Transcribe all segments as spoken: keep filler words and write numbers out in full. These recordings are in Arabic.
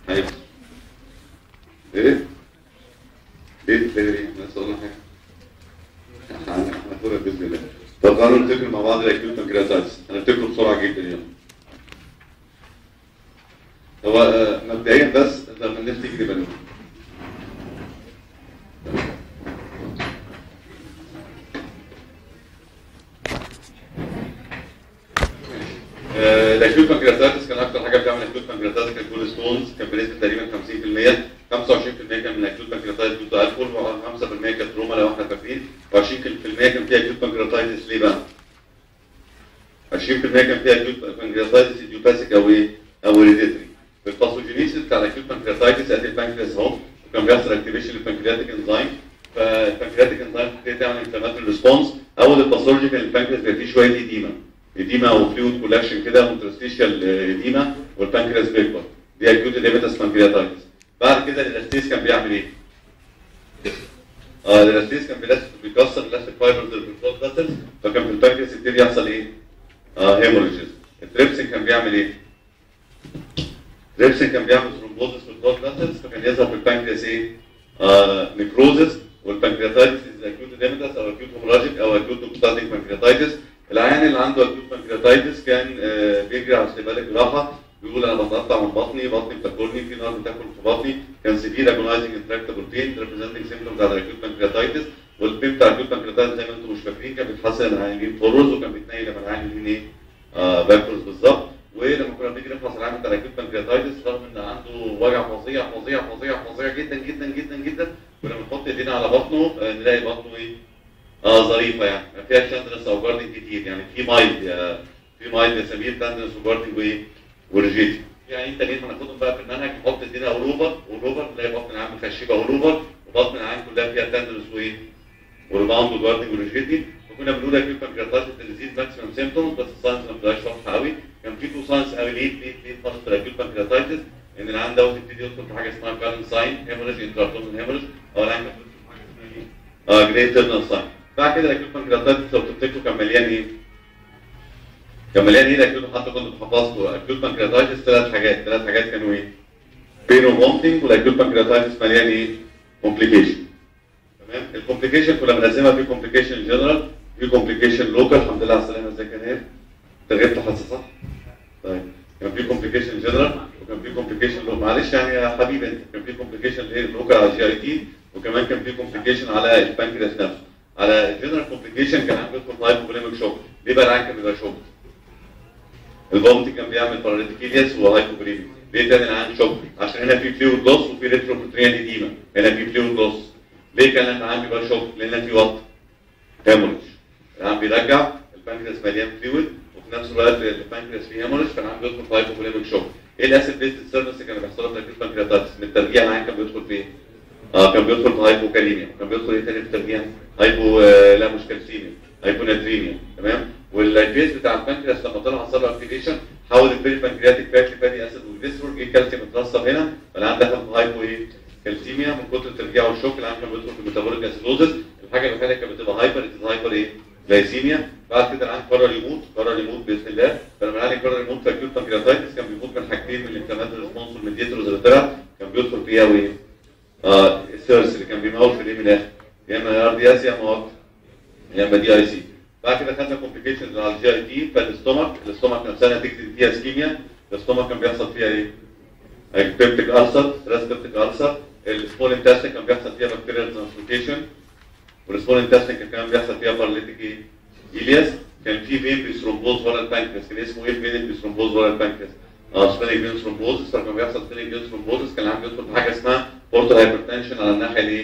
ايوه. ايه؟ ايه التاني؟ احنا لسه قلنا حاجه. احنا هناخدها باذن الله. طب تعالوا نفتكر مع بعض الاكيوت بانكرياتايتس، هنفتكره بسرعه جدا اليوم. هو آه، مبدئيا بس لما الناس تيجي بالون. الاكيوت بانكرياتايتس كان اكتر حاجه بتعمل اكيوت بانكرياتايتس كان كول ستونز، كان بنسبه تقريبا خمسين في المية، خمسة وعشرين في المية كان من اكيوت بانكرياتايتس ديو تو الكول، خمسة في المية كانت تروما لو احنا فاكرين، وعشرين في المية كان فيها اكيوت بانكرياتايتس. ليه بقى؟ عشرين في المية كان فيها اكيوت بانكرياتايتس ايديوباثيك او ايه؟ او هيريديتري. الباثوجينيسيس بتاع الاكيوت بانكرياتايتس ادي البانكرياس اهو، وكان بيحصل اكتيفيشن للبانكرياتيك انزيم، فالبانكرياتيك انزيم بتبتدي تعمل انفلاماتوري ريسبونس. اول الباثولوجي كان البانكرياس بيبقى فيه شويه ايديما، ايديما او فلويد كولاكشن كده وانترستيشال ايديما والبانكرياس بيكبر، دي اكيوت ديابيتس بانكرياتايتس. بعد كده الالاستيز كان بيعمل ايه؟ اه الالاستيز كان بيكسر الاستيك فايبرز اللي في البلود فاسلز، فكان في البانكرياس يبتدي يحصل ايه؟ اه هيموريجز. التريبسين كان بيعمل ايه؟ التريبسين كان بيعمل ثرومبوزس في البلود فاسلز، فكان يظهر في البانكرياس ايه؟ آه نيكروزس. والبانكرياتايتس اكيوت ديابيتس او اكيوت هيموراجيك او اكيوت اوبستاتيك بانكرياتايتس. العيان اللي عنده اكيوت بانكرياتايتس كان آه بيجري على استقبال الجراحه، بيقول انا بتقطع من بطني، بطني بتاكلني، في نار بتاكل في بطني، كان سيفير اجونايزنج انتراكتابل بين ريبريزنتنج سيمبتومز على الاكيوت بانكرياتايتس. والبين بتاع الاكيوت بانكرياتايتس زي ما انتم مش فاكرين كان بيتحسن لما العيان يجيب فورورز، وكان بيتنيل لما العيان يجيب ايه؟ آه باكورز بالظبط. ولما كنا بنيجي نفحص العيان بتاع الاكيوت بانكرياتايتس رغم ان عنده وجع فظيع فظيع فظيع فظيع جدا جدا جدا جدا، كنا بنحط ايدينا على بطنه آه نلاقي بطنه ايه؟ اه ظريفه يعني، ما فيهاش تندرس او جاردنج كتير، يعني في مايلد يا في مايلد يا سمير تندرس وجاردنج وايه؟ وريجيتي. يعني انت جيت هناخدهم بقى في المنهج نحط ايدينا اوروبر اوروبر نلاقي بطن العام مخشبه اوروبر، وبطن العام كلها فيها تندرس وايه؟ وريباوند وجاردنج وريجيتي. وكنا بنقول اكيد بانكرياتايتس الديزيز ماكسيمم سيمبتومز، بس الساينس ما بتبقاش واضحه قوي. كان في تو ساينس قوي ليه ليه ليه خالص في الاكيوت بانكرياتايتس، ان العيان دوت يبتدي يدخل في حاجه اسمها كارن ساين هيموريج انتراتومال هيموريج، او العيان كان بيدخل في حاجه اسمها ايه؟ اه جريت تيرنال ساين. بعد كده الاكيوت بانكرياتايتس لو تفتكروا كان مليان ايه؟ كان مليان ايه الاكيوت؟ حتى كنت بحفظكم اكيوت بانكرياتايتس ثلاث حاجات، ثلاث حاجات كانوا ايه؟ بين ومونتنج. والاكيوت بانكرياتايتس مليان ايه؟ كومبليكيشن. تمام؟ الكومبليكيشن كنا بنقسمها في كومبليكيشن جنرال، في كومبليكيشن لوكال. الحمد لله على السلامه، ازيك يا نير؟ انت غبت حاسس صح؟ طيب كان في كومبليكيشن جنرال وكان في كومبليكيشن لوكال، معلش يعني يا حبيبي انت، كان في كومبليكيشن لوكال على الجي اي تي، وكمان كان في كومبليكيشن على البانكرياس نفسه. على الجنرال كومبليكيشن كان عنده هايبوفوليميك شوك. ليه بقى العيان كان بيبقى شوك؟ الفومتي كان بيعمل باراليتيكيلياس وهايبوفوليميك. ليه تاني العيان شوك؟ عشان هنا في فلويد لوس وفي ريتروبروتريان ايديما، هنا في فلويد لوس. ليه كان العيان بيبقى شوك؟ لان في وط هيموريج. العيان بيرجع البانكرياس مليان فلويد، وفي نفس الوقت البانكرياس فيه هيموريج، فالعيان بيدخل في هايبوفوليميك شوك. ايه الاسيد بيست سيرفيس اللي كان بيحصل له في الاكيوت بانكرياتايتس؟ من الترجيع العيان كان بيدخل فين؟ اه كان بيدخل في هايبوكاليميا. كان بيدخل ايه تاني في الترجيع؟ هايبو آه لا مش كالسيميا، هايبوناتريميا. تمام؟ واللايبيز بتاع البانكرياس لما طلع حصل له اكتيفيشن حول البيري بانكرياتيك فات لفاتي اسيد والجليسرول، جه الكالسيوم اترسب هنا، فالعيان دخل في هايبو ايه؟ كالسيميا. من كتر الترجيع والشوك العيان كان بيدخل في ميتابوليك اسيدوزس. الحاجه الوحيده اللي كانت بتبقى هايبر اتز هايبر ايه؟ جلايسيميا. بعد كده العيان قرر يموت، قرر يموت باذن الله. فلما العيان قرر يموت في اكيوت بانكرياتايتس كان بيموت من حاجتين من الانفلاماتوري ريسبونس والميديتورز اللي طلع، كان بيدخل فيها وايه؟ اه السيرس اللي كان بيموت في الايه من الاخر، يا اما ار دي اس يا اما وقت يا اما دي اي سي. بعد كده خدنا كومبليكيشنز على الجي اي تي. فالاستومك، الاستومك نفسها نتيجه فيها اسكيميا. الاستومك كان بيحصل فيها ايه؟ بيبتيك ألسر، راسبيبتيك ألسر. السمول انتستين كان بيحصل فيها بكتيريال ترانسلوكيشن، والسمول انتستين كان كمان بيحصل فيها باراليتيك ايه؟ إلياس. كان في فين بيثرومبوز ورا البانكرياس، كان اسمه ايه فين بيثرومبوز ورا البانكرياس؟ اه سبينيك فين ثرومبوزس. فكان بيحصل سبينيك فين ثرومبوزس، كان العيان بيدخل في حاجه اسمها بورتال هايبرتنشن على الناحيه الايه؟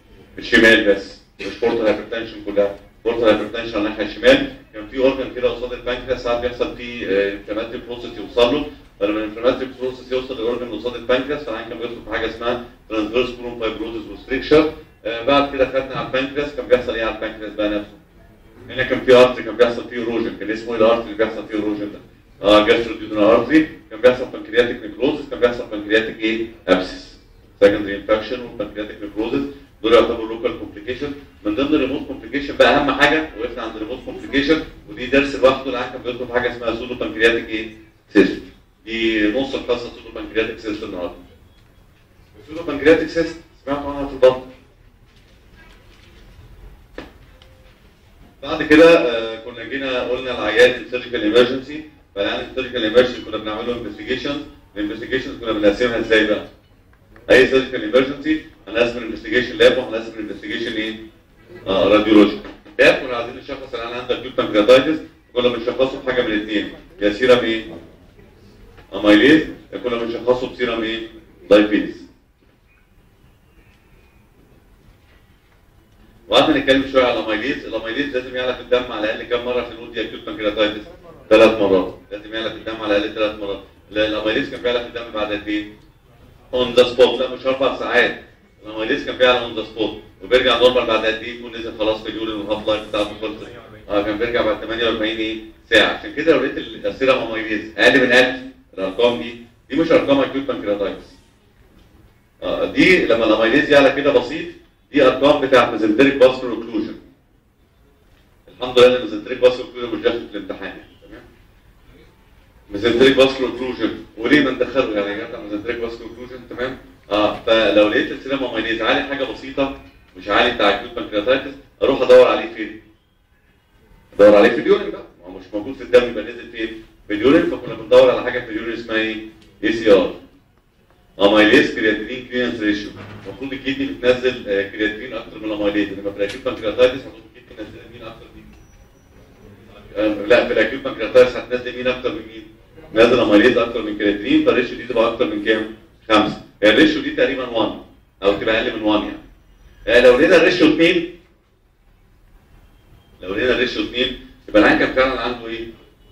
الشمال بس، مش بورتال هايبرتنشن كلها، بورتال هايبرتنشن على الناحيه الشمال. كان في اورجن كده قصاد البانكرياس ساعات بيحصل فيه انفلاماتوري بروسيس يوصل له، فلما الانفلاماتوري بروسيس يوصل للاورجن اللي قصاد البانكرياس فالعيان كان بيدخل في حاجه اسمها ترانسفيرس كولون فايبروزس وستريكشر. آه بعد كده خدنا على البانكرياس كان بيحصل ايه على البانكرياس بقى نفسه؟ هنا كان في ارتري كان بيحصل فيه ايروجن، كان اسمه ايه الارتري اللي بيحصل فيه ايروجن ده؟ اه جاستروديودينال ارتري. كان بيحصل بانكرياتيك نيكروزس، كان بيحصل بانكرياتيك ايه؟ ابسس، سكندري انفكشن والبانكرياتيك نيكروزس. دول يعتبروا لوكال كومبليكيشن. من ضمن الريموت كومبليكيشن بقى اهم حاجه وقفنا عند الريموت كومبليكيشن، ودي درس لوحده. العيان كان بيدخل في حاجه اسمها سودو بانكرياتيك ايه؟ سيست. دي نص القصه سودو بانكرياتيك سيست النهارده. سودو بانكرياتيك سيست سمعتوا عنها في البطن. بعد كده آه كنا جينا قلنا العيان السيرجيكال ايمرجنسي، فالعيان السيرجيكال ايمرجنسي كنا بنعمل له انفستيجيشنز، الانفستيجيشنز كنا بنقسمها ازاي بقى؟ اي سيرجيكال ايمرجنسي هنقسم الانفستيجيشن لاب وهنقسم الانفستيجيشن ايه؟ آه راديولوجي. لاب كنا عايزين نشخص العيان عنده اكيوت بانكرياتايتس، كنا بنشخصه بحاجه من الاثنين، يا سيرم ايه؟ اميليز، يا كنا بنشخصه بسيرم ايه؟ لايبيز. وقعدنا نتكلم شويه على الاميليز، الاميليز لازم يعلى في الدم على الاقل كام مره عشان نقول دي اكيوت بانكرياتايتس؟ ثلاث مرات، لازم يعلى في الدم على الاقل ثلاث مرات. الاميليز كان بيعلى في الدم بعد قد ايه؟ اون ذا سبوت، لا مش اربع ساعات. الاميليز كان بيعلى اون ذا سبوت وبيرجع نورمال بعد قد ايه؟ يكون نزل خلاص في اليورين والهاف لايف بتاعته خلصت. اه كان بيرجع بعد ثمانية وأربعين ايه؟ ساعه، عشان كده لو لقيت السيرم اميليز اقل من ألف، الارقام دي دي مش ارقام اكيوت بانكرياتايتس. اه دي لما الاميليز يعلى كده بسيط دي ارقام بتاعت ميزنتريك فاسكولار اوكلوجن. الحمد لله ان الميزنتريك فاسكولار اوكلوجن مش داخل في الامتحان يعني، تمام؟ ميزنتريك فاسكولار اوكلوجن وليه ما ندخله يعني يا جماعه ميزنتريك فاسكولار اوكلوجن، تمام؟ اه فلو لقيت السيرم اميليز عالي حاجه بسيطه مش عالي بتاع اكيوت بانكرياتايتس، اروح ادور عليه فين؟ ادور عليه في اليورين بقى، ما هو مش موجود في الدم يبقى نزل فين؟ في اليورين، فكنا بندور على حاجه في اليورين اسمها ايه؟ اي سي ار. اميليز كرياتينين كليرنس ريشيو، المفروض الكدني بتنزل كرياتينين اكتر من الاميليز، انما في الاكيوت بانكرياتايتس المفروض الكدني تنزل مين اكتر من مين؟ لا في الاكيوت بانكرياتايتس هتنزل مين اكتر من مين؟ نازل اميليز اكتر من كرياتينين، فالريشيو دي تبقى اكتر من كام؟ خمسة. يعني الريشيو دي تقريبا واحد او تبقى اقل من واحد يعني. يعني لو لقينا الريشيو اثنين، لو لقينا الريشيو اثنين يبقى العيان كان فعلا عنده ايه؟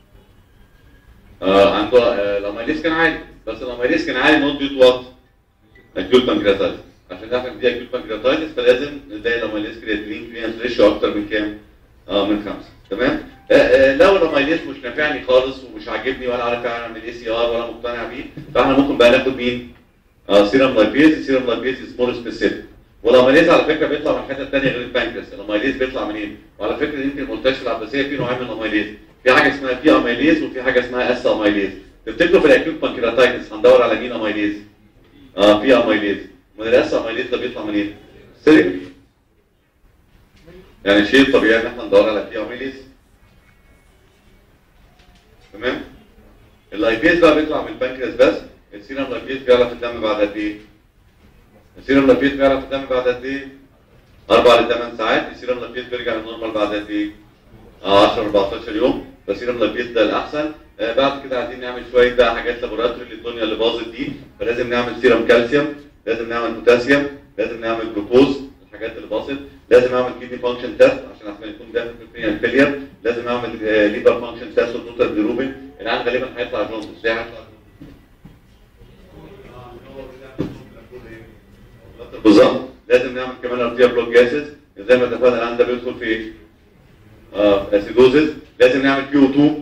آه عنده آه الاميليز كان عالي، بس الاميليز كان عالي نوت ديو تو وات؟ اكيوت بانكرياتايتس. عشان نعرف دي اكيوت بانكرياتايتس فلازم نلاقي الاميليز كرياتينين كليرنس ريشيو اكتر من كام؟ اه من خمسة، تمام؟ آه آه لو الاميليز مش نافعني خالص ومش عاجبني ولا عارف اعمل اي سي ار ولا مقتنع بيه، فاحنا ممكن بقى ناخد مين؟ اه سيرم لايبيز، السيرم لايبيز مور سبيسيفيك. والاميليز على فكره بيطلع من حته ثانيه غير البانكرياس، الاميليز بيطلع منين؟ وعلى فكره يمكن ما قلتهاش في العباسيه في نوعين من الاميليز، في حاجه اسمها في اميليز وفي حاجه اسمها اس اميليز. تفتكروا في الاكيوت بانكرياتايتس هندور على مين اميليز؟ اه في اميليز، من الاس اميليز ده بيطلع منين؟ سيرك. يعني شيء طبيعي ان احنا ندور على في اميليز، تمام؟ اللايبيز بقى بيطلع من البانكرياس بس، السيرم لايبيز بيعلى في الدم بعد قد ايه؟ السيرم لايبيز بيعلى في الدم بعد قد ايه؟ أربع لثمان ساعات، السيرم لايبيز بيرجع للنورمال بعد قد ايه؟ اه عشرة أربعتاشر يوم، فالسيرم لايبيز ده الاحسن. آه بعد كده عايزين نعمل شويه بقى حاجات لابوراتوري للدنيا اللي باظت دي، فلازم نعمل سيرم كالسيوم، لازم نعمل بوتاسيوم، لازم نعمل جلوكوز الحاجات اللي باظت، لازم اعمل كيدني فانكشن تيست عشان احنا يكون ده كرينيال فيلير، لازم اعمل آه ليبر فانكشن تيست والتوتال بيروبين، الان غالبا هيطلع جونز، ازاي هيطلع؟ بالظبط، لازم نعمل كمان ارتيا بلوك جاسز زي ما اتفقنا الان ده بيدخل في ايه؟ اه اسيدوزز، لازم نعمل كيو اتنين،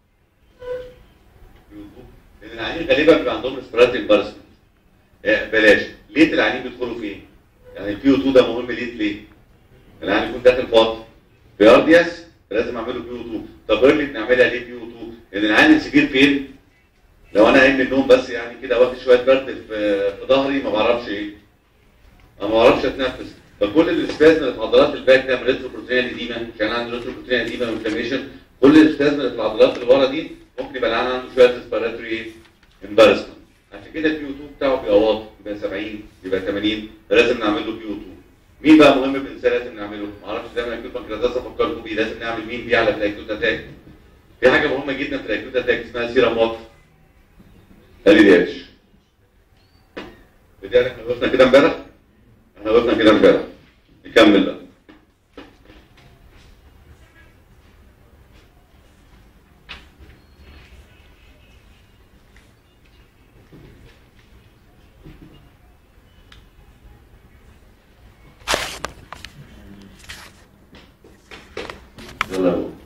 لان العيانين غالبا بيبقى عندهم ريسبيراتوري امبارسمنت. آه بلاش، ليه العيانين بيدخلوا في ايه؟ يعني الكيو اتنين ده مهم ليه ليه؟ العيان يكون داخل فاضي في ار دي اس لازم اعمله كيو اتنين، طب قول لي بنعملها ليه كيو اتنين؟ لان العيان السجير فين؟ لو انا قايم من النوم بس يعني كده واخد شويه برد في في ظهري ما بعرفش ايه؟ انا ما بعرفش اتنفس، فكل الاسبازم اللي في عضلات الباك ده من ريتروبروتينيا اديما، كان عنده ريتروبروتينيا اديما وانفلاميشن، كل الاسبازم اللي في العضلات اللي ورا دي ممكن يبقى العيان عنده شويه ريسبيراتوري امبارسمنت، عشان كده الكيو اتنين بتاعه بيبقى واطي، بيبقى سبعين، بيبقى ثمانين، فلازم نعمل له كيو اتنين. مين بقى مهم بالنسبه لازم نعمله؟ ما اعرفش دايما الاكيوت بانكرياتايتس افكركم بيه، لازم نعمل مين بيه على الاكيوت اتاك؟ في حاجه مهمه جدا في الاكيوت اتاك اسمها سيرم وقف ال دي اتش. بدي احنا وقفنا كده امبارح؟ احنا وقفنا كده امبارح. نكمل بقى. يلا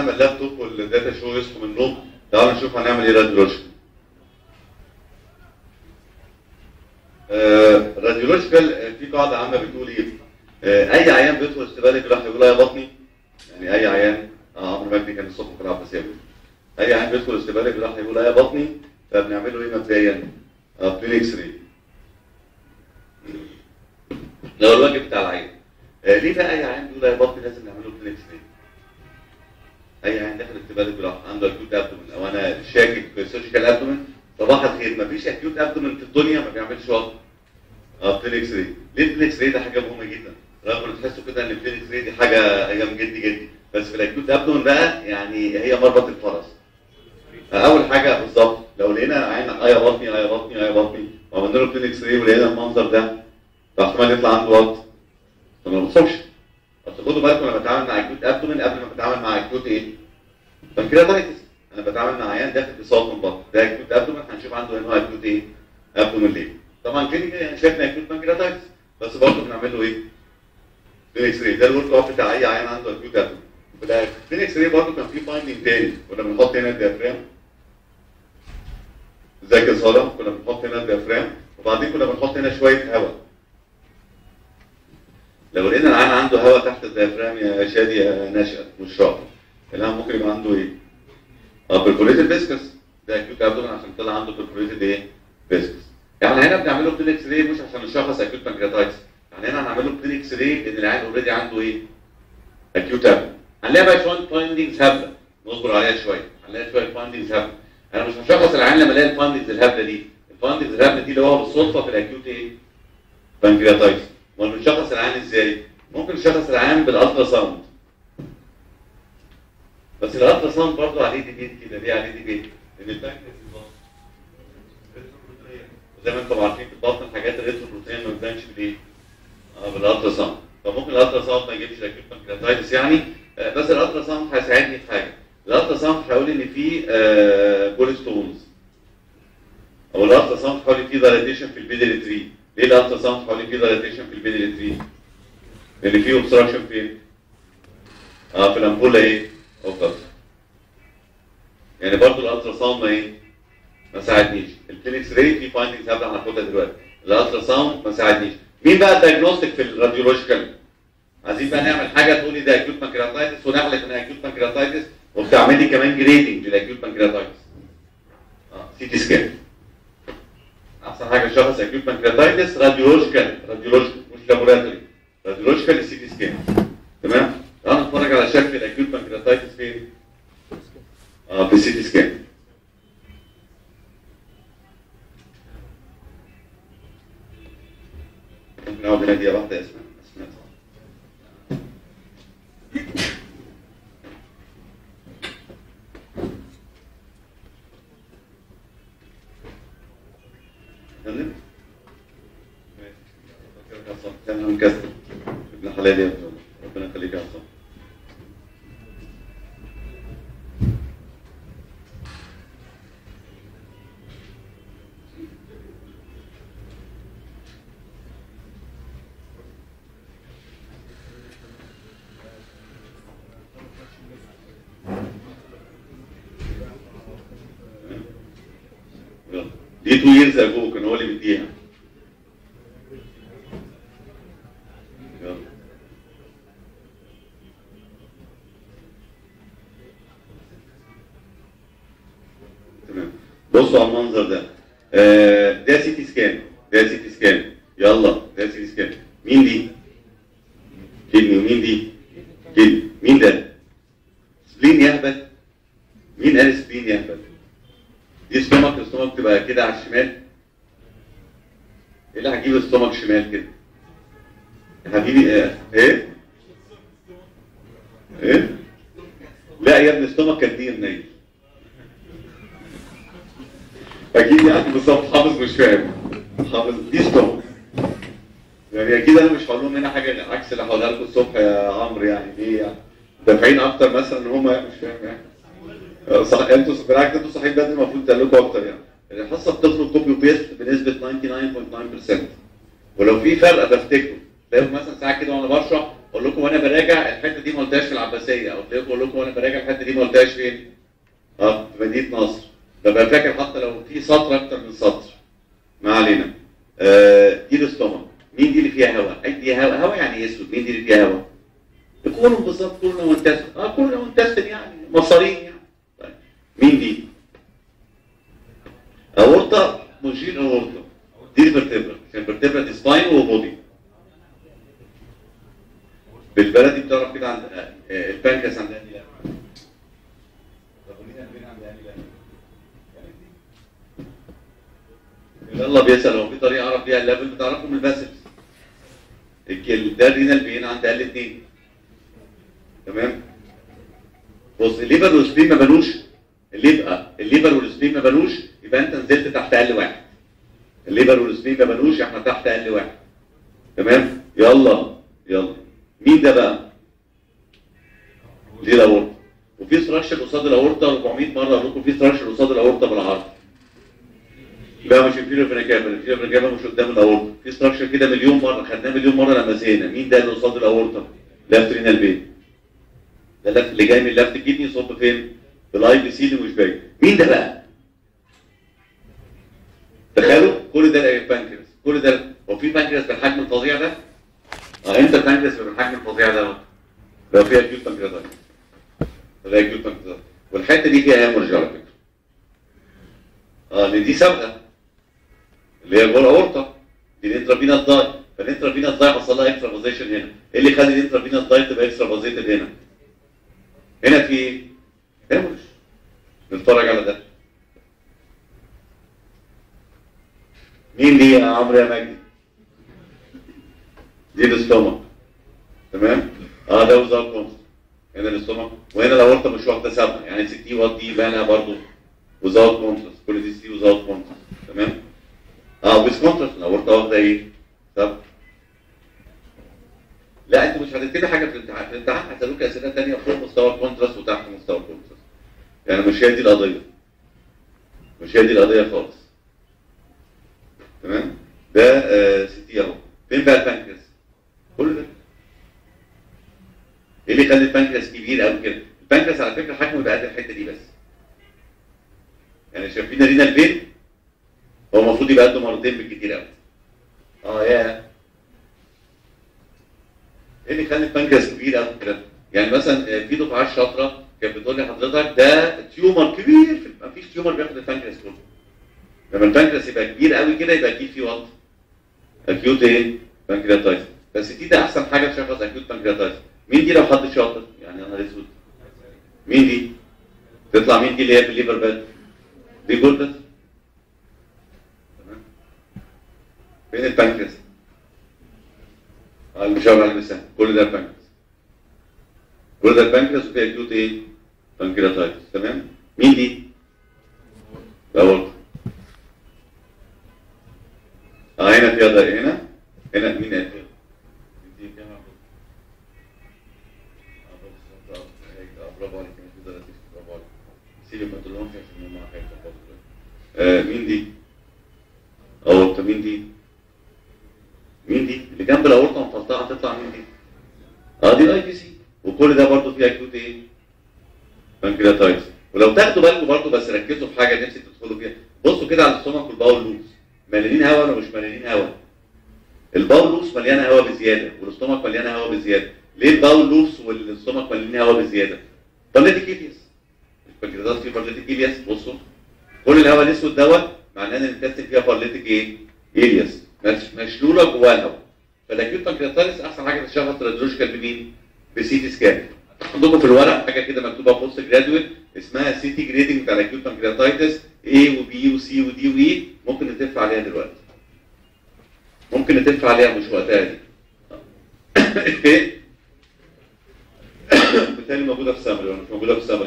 على ما اللابتوب والداتا شو يصحوا من النوم تعالوا نشوف هنعمل ايه راديولوجيكال. آه راديولوجيكال في قاعده عامه بتقول ايه؟ آه اي عيان بيدخل استقبال جراحي يقول يا بطني، يعني اي عيان اه عمرو مجدي كان الصبح في العباسيه، اي عيان بيدخل استقبال جراحي يقول يا بطني، فبنعمل له ايه مبدئيا؟ اه بلين اكس راي. ده الواجب بتاع العيان. آه ليه بقى اي عيان بيقول يا بطني لازم نعمل له بلين اكس راي؟ اي عيان داخل استقبال جراحي عنده اكيوت ابدومن او انا شاكك في سيرجيكال ابدومن، صباح الخير مفيش اكيوت ابدومن في الدنيا ما بيعملش وقت اه بلين اكس راي. ليه البلين اكس راي ده حاجه مهمه جدا؟ رغم ان تحسوا كده ان البلين اكس راي دي حاجه ايام جدي جدي، بس في الاكيوت ابدومن بقى يعني هي مربط الفرس. اول حاجه بالظبط لو لقينا عين اه يا بطني اه يا بطني اه يا بطني وعملنا له بلين اكس راي ولقينا المنظر ده، فاحتمال يطلع عنده وقت فما نوصلش. اصل خدوا بالكم انا بتعامل مع اكيوت ابدومن قبل ما بتعامل مع اكيوت ايه؟ بنكرياتايتس. انا بتعامل مع عيان داخل اصابه من بطن، ده اكيوت ابدومن هنشوف عنده هنا اكيوت ايه؟ ابدومن ليه؟ طبعا كلينيكال شايفنا اكيوت بنكرياتايتس بس برضه بنعمل له ايه؟ بلين اكس راي. ده الورك اوف بتاع اي عيان عنده اكيوت ابدومن. في البلين اكس راي برضه كان في فايندنج تاني، كنا بنحط هنا الديافرام. ازيك يا ساره؟ كنا بنحط هنا الديافرام وبعدين كنا بنحط هنا شويه هواء. لو لقينا العيان عنده هواء تحت الديافرام يا شادي يا نشأت مش شاطر، العيان ممكن يبقى عنده ايه؟ اه برفوريتد فيسكس. ده اكيوت ابدومن عشان طلع عنده برفوريتد ايه؟ فيسكس. يعني هنا بنعمل له بلين اكس راي مش عشان نشخص اكيوت بانكرياتايتس، يعني هنا هنعمل له بلين اكس راي لان العيان اوريدي عنده ايه؟ اكيوت ابدومن. هنلاقي بقى شويه فايندنجز هبله نصبر عليها شويه، هنلاقي شويه فايندنجز هبله. انا مش هشخص العيان لما الاقي الفايندنجز الهبله دي، الفايندنجز الهبله دي اللي هو بالصدفه في الاكيوت ايه؟ بانكرياتايتس. امال بنشخص العيان ازاي؟ ممكن نشخص العيان بالالترا ساوند. بس الالترا ساوند برضه عليه ديبيت كده، ليه عليه ديبيت؟ لان البانكرياس زي ما انتم عارفين في البطن الحاجات الريتروبروتين ما بتبانش بالايه؟ اه بالالترا ساوند، فممكن الالترا ساوند ما يجيبش الاكيوت بانكرياتايتس يعني، آه بس الالترا ساوند هيساعدني في حاجه. الالترا ساوند هيقول لي ان في آه بوليستونز، او الالترا ساوند هيقول لي في دايليتيشن في البيدري تري. ليه الالترا ساوند هيقول لي في دايليتيشن في البيدري تري؟ لان في اوبستراكشن فين؟ اه في الامبولا ايه؟ اوف. يعني برضه الالترا ساوند ما ايه؟ ما ساعدنيش. البلين اكس راي في فايندنجز هبدا هناخدها دلوقتي. الالترا ساوند ما ساعدنيش. مين بقى الدايجنوستيك في الراديولوجيكال؟ عايزين بقى نعمل حاجه تقول لي ده اكيوت بانكرياتايتس ونحلف ان اكيوت بانكرياتايتس وبتعمل لي كمان جريدنج للاكيوت بانكرياتايتس. اه سي تي سكان. احسن حاجه نشخص اكيوت بانكرياتايتس راديولوجيكال، راديولوجيكال مش لابوراتوري. راديولوجيكال السي تي سكان. تمام؟ تعالوا نتفرج على شكل الاكيوت بانكرياتايتس فين؟ اه في السي تي سكان. ممكن اقعد هنا دقيقة واحدة يا اسماء، اسماء فندم؟ كان مكسر ابن حلال يا ابن ربنا يخليك يا عصام. دي تو ييرز اجو كان هو اللي بيديها. يلا تمام. بصوا على المنظر ده. آه ده سي تي سكان، ده سي تي سكان. يلا ده سي تي سكان. مين دي؟ كدني. ومين دي؟ كدني. مين ده؟ سبلين يهبل. مين قال سبلين يهبل؟ دي ستومك، الستومك تبقى كده على الشمال. ايه اللي هجيب الستومك شمال كده؟ يا حبيبي ايه؟ ايه؟ ايه؟ لا يا ابني ستومك كان دي منين؟ اكيد يعني بالظبط حافظ مش فاهم. حافظ دي ستومك. يعني اكيد انا مش هقول لهم هنا حاجه عكس اللي هقولها لكم الصبح يا عمرو، يعني ليه يعني؟ دافعين اكتر مثلا ان هم مش فاهم يعني. صح انتوا بالعكس انتوا صحيح بدري المفروض تعلقوا اكتر يعني. الحصه بتخرج كوبي وبيست بنسبه تسعة وتسعين فاصلة تسعة بالمية، ولو في فرق بفتكره. تلاقوا مثلا ساعات كده وانا بشرح اقول اقول لكم وانا براجع الحته دي ما قلتهاش في العباسيه، او تلاقيكم اقول لكم وانا براجع الحته دي ما قلتهاش فين؟ اه في مدينه نصر. ببقى فاكر حتى لو في سطر اكتر من سطر. ما علينا. آه دي الاستومك. مين دي اللي فيها هواء؟ دي هواء، هواء يعني اسود. مين دي اللي فيها هواء؟ يكونوا بالظبط كلنا منتسم. اه كلنا منتسم يعني مصارين يعني. طيب مين دي؟ اورطه مشير اورطه. دي الفرتبرا، الفرتبرا دي سباين وبودي. بالبلدي بتعرف كده عند البانكرياس عند انهي ليفل؟ طب ولينا فين عند انهي ليفل؟ يلا بيسال هو في طريقه اعرف بيها الليفل بتعرفه من الباسلز. ده الرينال بين عند ال اتنين. تمام؟ بص الليفر والسبين ما بانوش، الليفر الليفر والسبين ما بانوش يبقى انت نزلت تحت ال واحد. الليفر والسبين ما بانوش احنا تحت ال واحد. تمام؟ يلا يلا مين ده بقى؟ دي الاورطه. وفي ستراكشر قصاد الاورطه أربعمية مره اقول لكم في ستراكشر قصاد الاورطه بالعرض. لا مش الفيلو فينيكابل، الفيلو فينيكابل مش قدام الاورطه، في ستراكشر كده مليون مره خدناه مليون مره لما زهقنا. مين ده اللي قصاد الاورطه؟ لفت رينال بين. ده اللفت اللي جاي من اللفت كدني يصب فين؟ في الاي بي سي اللي مش باين. مين ده بقى؟ تخيلوا كل ده البانكرياس، كل ده هو في بانكرياس بالحجم الفظيع ده؟ اه امتى البانكرياس بالحجم الفظيع ده؟ لو فيها اكيوت بانكرياتايتس. ده اكيوت بانكرياتايتس. والحته دي فيها هيمورج على فكره. اه لان دي سابقه اللي هي جوه الاورطه دي الانترافينال داي، فالانترافينال داي حصل لها اكسترافازيشن هنا. ايه اللي يخلي الانترافينال داي تبقى اكسترافازيتد هنا؟ هنا في ايه؟ هيمورج. نتفرج على ده. مين دي يا عمرو يا مجدي؟ دي الاستومك. تمام؟ اه ده وزار كونست. هنا الاستومك وهنا الاورطه مش واخده سابقه، يعني سي تي وات دي بانها برضه وزار كونست، كل دي سي وزار كونست. تمام؟ اه ويز كونتراست الاورطه واخده ايه؟ سابقه. لا انتوا مش هتكتبي حاجه في الامتحان، في الامتحان هيسالوك اسئله ثانيه فوق مستوى الكونتراست وتحت مستوى الكونتراست. يعني مش هي دي القضيه. مش هي دي القضيه خالص. تمام؟ ده آه سي تي اهو. فين بقى البانكرياس؟ كل ده. ايه اللي يخلي البانكرياس كبير قوي كده؟ البانكرياس على فكره حجمه يبقى قد الحته دي بس. يعني شايفين رينال فين؟ هو المفروض يبقى قده مرتين بالكتير قوي. اه يا ايه اللي يخلي البانكرياس كبير قوي كده؟ يعني مثلا في دفعات شاطره كانت بتقول لي حضرتك ده تيومر كبير، ما فيش تيومر بياخد البانكرياس كله. لما البانكرياس يبقى كبير قوي كده يبقى اكيد في وات؟ اكيوت ايه؟ بانكرياتايتس. بس دي ده احسن حاجه تشخص اكيوت بانكرياتايتس. مين دي لو حد شاطر؟ يعني يا نهار اسود. مين دي؟ تطلع مين دي اللي هي في الليفر باد؟ دي جولدس. تمام؟ فين البانكرياس؟ اه المشاور عليه بالسهم، كل ده البانكرياس. كل ده البانكرياس وفيه اكيوت ايه؟ بانكرياتايتس. تمام؟ مين دي؟ الاورطه. اه هنا فيها ده هنا هنا مين قال؟ دي كام برافو عليك برافو عليك. سيبي ما تقولهمش عشان هم هيتلخبطوا. آه مين دي؟ اورطه. مين دي؟ مين دي؟ اللي جنب الاورطه مفلطعه هتطلع مين دي؟ اه دي الاي بي سي. وكل ده برضه فيه اكيوت ايه؟ بانكرياتايتس. ولو تاخدوا بالكم برضه بس ركزوا في حاجه نفسي تدخلوا فيها. بصوا كده على الستومك والباول لوز. مليانين هواء ولا مش مليانين هواء؟ الباول لوز مليانه هواء بزياده والاستومك مليانه هواء بزياده. ليه الباول لوز والاستومك مليانين هواء بزياده؟ بارليتيك إلياس. البنكرياتات فيه بارليتيك إلياس. بصوا كل الهواء الاسود دوت معناه ان الانتستين فيها بارليتيك ايه؟ إلياس مشلوله جواها الهواء. فالاكيوت بانكرياتايتس احسن حاجه تشخص راديولوجيكال بمين؟ بسي تي سكان. عندكم في الورق حاجه كده مكتوبه بوست جرادويت اسمها سي تي جريدنج بتاع الاكيوت بانكرياتايتس A وبي وسي ودي واي. ممكن نتف عليها دلوقتي. ممكن نتف عليها مش وقتها دي. ايه؟ بالتالي موجوده في السمري ولا مش موجوده في السمري؟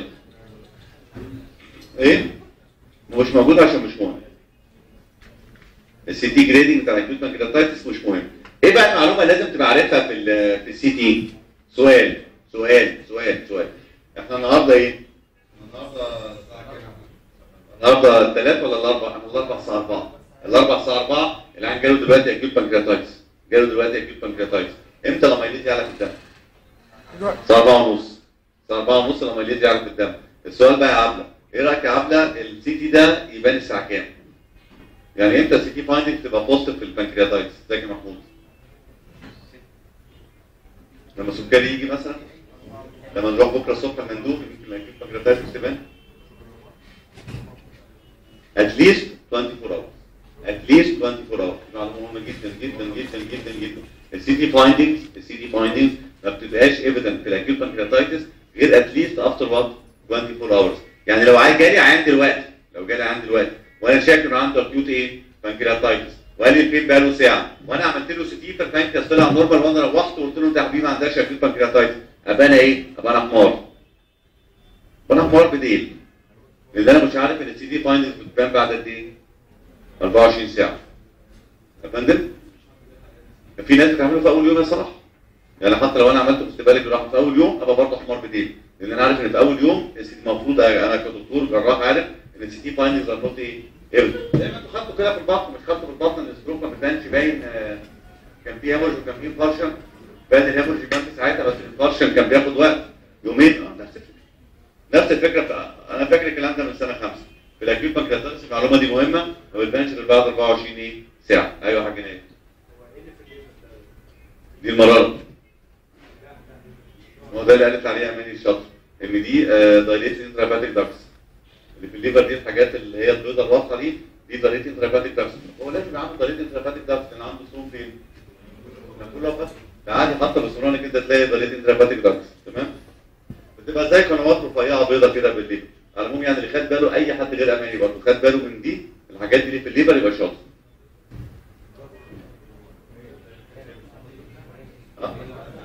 ايه؟ مش موجوده عشان مش مهم. السي تي جريدنج بتاع الاكيوت بانكرياتايتس مش مهم. ايه بقى المعلومه اللي لازم تبقى عارفها في في السي تي؟ سؤال سؤال سؤال سؤال. احنا النهارده ايه؟ النهارده الساعه كام؟ النهارده الثلاث ولا الاربع؟ احنا الاربع الساعه أربعة. الاربع الساعه أربعة العيان جاله دلوقتي اكيوت بانكرياتايتس. جاله دلوقتي اكيوت بانكرياتايتس. امتى لما يليت يعلى في الدم؟ الساعه أربعة ونص. الساعه أربعة ونص لما اليد يعرف الدم. السؤال بقى يا عبله، ايه رايك يا عبله السي تي ده يبان الساعه كام؟ يعني امتى السي تي فايندنج تبقى بوزيتيف في البنكرياتايتس؟ ازيك يا محمود؟ لما السكري يجي مثلا؟ لما نروح بكره الصبح المندوب يمكن نجيب بنكرياتايتس تبان؟ اتليست أربعة وعشرين اور. اتليست أربعة وعشرين اور. معلومه مهمه جدا جدا جدا جدا جدا. السي تي فايندنجز السي تي فايندنجز ما بتبقاش ايفيدنت في الاكيوت بنكرياتايتس غير اتليست افتر وات أربعة وعشرين اورز. يعني لو عايز جالي عيان دلوقتي، لو جالي عيان دلوقتي وانا شاكك انه عنده اكيوت ايه؟ بنكرياتايتس، وقال لي البين بقى له ساعه، وانا عملت له سي تي فالبنكرياس طلع نورمال، وانا روحت وقلت له انت يا حبيبي ما عندكش اكيوت بنكرياتايتس، ابقى انا ايه؟ ابقى انا حمار. وانا حمار بديل. لان انا مش عارف ان السي تي فايندنجز بتبان بعد قد ايه؟ أربعة وعشرين ساعه. يا فندم؟ في ناس بتعمله في اول يوم يا صلاح. يعني حتى لو انا عملته في استقبال الجراحه في اول يوم ابقى برضه حمار بديل، لان انا عارف ان في اول يوم المفروض انا كدكتور جراح عارف ان السي تي فايندنجز المفروض ايه؟ ايه؟ زي ما انتوا خدتوا كده في البطن، مش خدتوا في البطن ان السلوك ما بيبانش باين آه كان في هيمورج وكان في انفارشن، بان الهيمورج كان في ساعتها بس الانفارشن كان بياخد وقت يومين. اه نفس الفكره. نفس الفكره بتاع انا فاكر الكلام ده من سنه خمسه. في الاكيوت بنكرياتايتس المعلومه دي مهمه، ما بتبانش غير بعد أربعة وعشرين ايه؟ ساعه. ايوه يا حاج نايف. دي المراره. هو ده اللي قالت عليها اماني الشاطر، ان دي دايليت انتراباتيك داكس. اللي في الليفر دي الحاجات اللي هي البيضه الواضحه دي دي دايليت انتراباتيك داكس. هو لازم يبقى عنده دايليت انتراباتيك داكس لان عنده سوم فين؟ كلها بس عادي حتى بسرعه كده تلاقي دايليت انتراباتيك داكس. تمام؟ بتبقى زي قنوات رفيعه بيضه كده بالليفر. على العموم يعني اللي خد باله اي حد غير اماني برضه خد باله من دي الحاجات دي اللي في الليفر يبقى شاطر. أه؟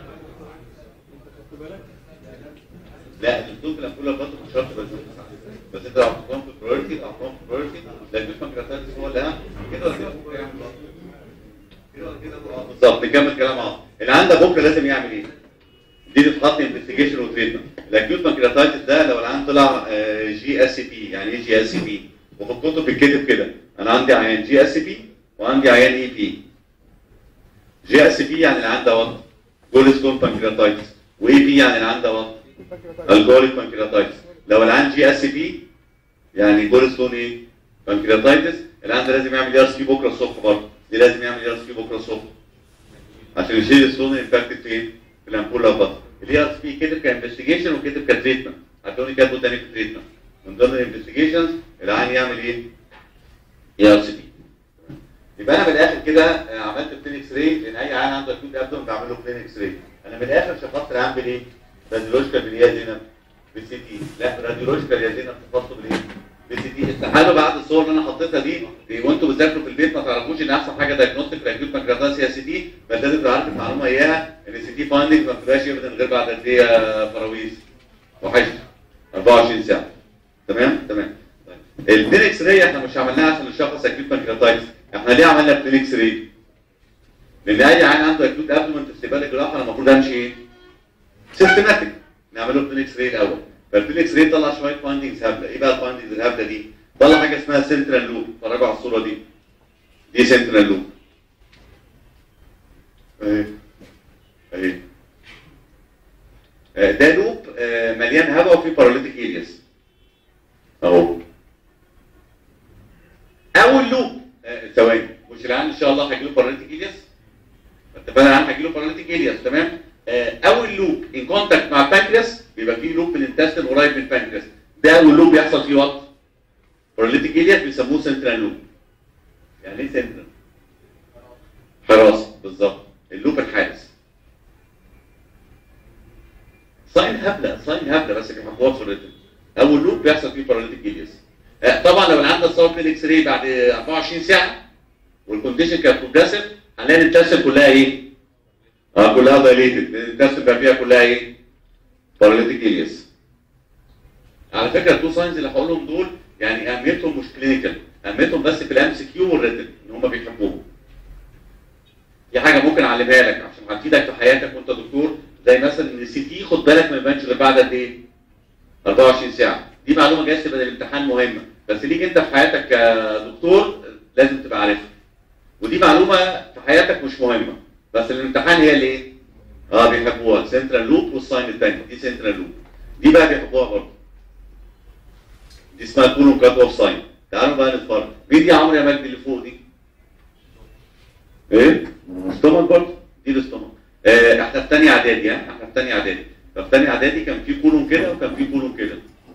لا الدكتور في الامبولا برضه مش شرط بس بس انت لو حطيتهم في البرايورتي لو حطيتهم في البرايورتي لا الجسم بنكرياتايتس هو اللي اهم كده ولا كده كده ولا كده بالظبط. نكمل كلام عاطف. اللي عندك بكره لازم يعمل ايه؟ دي تتحط انفستيجيشن وتريتمنت. الاكيوت بنكرياتايتس ده لو العيان طلع جي اس بي. يعني ايه جي اس بي؟ وفي الكتب بيتكتب كده انا عندي عيان جي اس بي وعندي عيان اي بي. جي اس بي يعني العيان دوت جولستون بنكرياتايتس، واي بي يعني العيان دوت الجوليك بنكرياتايتس. لو العيان جي اس بي يعني جولستون ايه؟ بنكرياتايتس، العيان ده لازم يعمل ار سي بكره الصبح برضه. دي لازم يعمل ار سي بكره الصبح عشان يشيل الستون انفكتد فين؟ في الامبولا بطن. اللي ار سي كتب كانفستيجيشن وكتب كتريتمنت. هتلاقوني كاتبه تاني في التريتمنت. من ضمن الانفستيجيشنز العيان يعمل ايه؟ اي ار سي بي. يبقى انا من الاخر كده عملت بلين اكس راي، لان اي عيان عنده اكيوت ابدومن بعمل له بلين اكس راي. انا من الاخر شخصت العيان بالايه؟ راديولوجيكال باليا زينب بالسي تي. لا راديولوجيكال يا زينب تفصل بالايه؟ بالسي تي. استحاله بعد الصور اللي انا حطيتها دي وانتوا بتذاكروا في البيت ما تعرفوش ان احسن حاجه دايجنوستيك لاكيوت بنكرياتايتس هي السي تي، بس لازم تبقى عارف المعلومه اياها ان السي تي فايندنج ما بتبقاش ابدا غير بعد قد ايه يا فراويز؟ وحشت أربعة وعشرين ساعه. تمام؟ تمام. طيب البلين اكس راي احنا مش عملناها عشان نشخص اكيوت بنكرياتايتس، احنا ليه عملنا بلين اكس راي؟ لان اي عيان عنده اكيوت ابدومن في استقبال الجراحه انا المفروض امشي ايه؟ سيستماتيك. نعمله بلين اكس راي الاول. فالبلين اكس راي طلع شويه فايندنجز هبله. ايه بقى الفايندنجز الهبله دي؟ طلع حاجه اسمها سنترال لوب. اتفرجوا على الصوره دي. دي سنترال لوب. اهي اهي. ده لوب مليان هواء وفيه باراليتيك ارياس. اهو. اول لوب ثواني مش العيان ان شاء الله هيجي له باراليتيك ارياس؟ اتفقنا العيان هيجي له باراليتيك ارياس. تمام؟ اول لوب ان كونتاكت مع البانكرياس بيبقى فيه لوب في الانتستين قريب من البانكرياس. ده اول لوب بيحصل فيه وقت باراليتيك ارياس بيسموه سنترال لوب. يعني ايه سنترال؟ حراسه بالظبط. اللوب الحارس. ساين هبله ساين هبله بس كان محطوط في الريتم. اول لوب بيحصل فيه باراليتيك ارياس. طبعا لو العيان ده اتصور بالاكس راي بعد أربعة وعشرين ساعه والكونديشن كانت بروجريسيف هنلاقي الانتستين كلها ايه؟ اه كلها دايليتد. الانتستين بقى فيها كلها ايه؟ باراليتيك ارياس. على فكره التو ساينز اللي هقولهم دول يعني اهميتهم مش كلينيكال، اهميتهم بس في الام سي كيو والريتم ان هم بيحبوهم. دي حاجه ممكن اعلمها لك عشان هتفيدك في حياتك وانت دكتور، زي مثلا ان السي تي خد بالك ما يبانش غير بعد قد ايه؟ أربعة وعشرين ساعه. دي معلومه جايه تبقى الامتحان مهمه، بس ليك انت في حياتك كدكتور لازم تبقى عارفها. ودي معلومه في حياتك مش مهمه، بس الامتحان هي اللي ايه؟ اه بيحبوها سنترال لوب، والساين الثانيه دي سنترال لوب، دي بقى بيحبوها برضه. دي اسمها كولون كات اوف ساين. تعالوا بقى نتفرج. مين دي يا عمرو يا مجدي اللي فوق دي؟ ايه؟ ستومك برضه، دي الاستومك. آه احنا في ثانيه اعدادي، ها؟ احنا في ثانيه اعدادي. ففي ثانيه اعدادي كان في كولون كده وكان في كولون كده.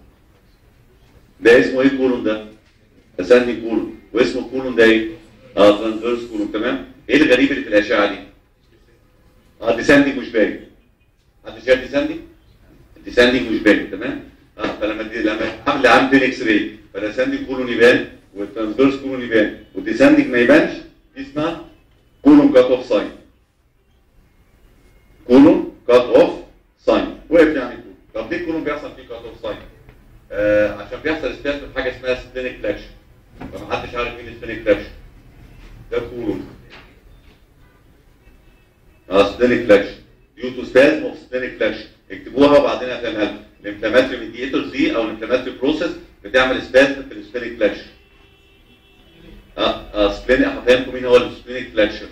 ده اسمه ايه الكولون ده؟ اسندي كولون، واسمه الكولون ده ايه؟ اه ترانسفيرس كولون. تمام؟ ايه الغريب اللي في الاشعه دي؟ اه ديسندنج مش باين. حد شايف ديسندنج؟ الديسندنج مش باين. تمام؟ اه فلما دي لما عامل عامل اكس راي فالديسندنج كولون يبان والترانسفيرس كولون يبان والديسندنج ما يبانش، دي اسمها كولون كات اوف ساين. كولون كات اوف ساين. وقف يعني كولون. طب ليه الكولون بيحصل فيه كات اوف ساين؟ آه عشان بيحصل استاذ في حاجه اسمها سبلينيك فلاكشن. فمحدش عارف مين السبلينيك فلاكشن. ده كولون. اه سبلينيك فلاكشن. ديو تو سبازم اوف سبلينيك فلاكشن. اكتبوها وبعدين افهمها لكم. الانفلاماتوري ميديتورز دي او الانفلاماتوري بروسيس بتعمل سبازم في السبلينيك فلاكشن. اه اه سبلينيك. هفهمكم مين هو السبلينيك فلاكشن.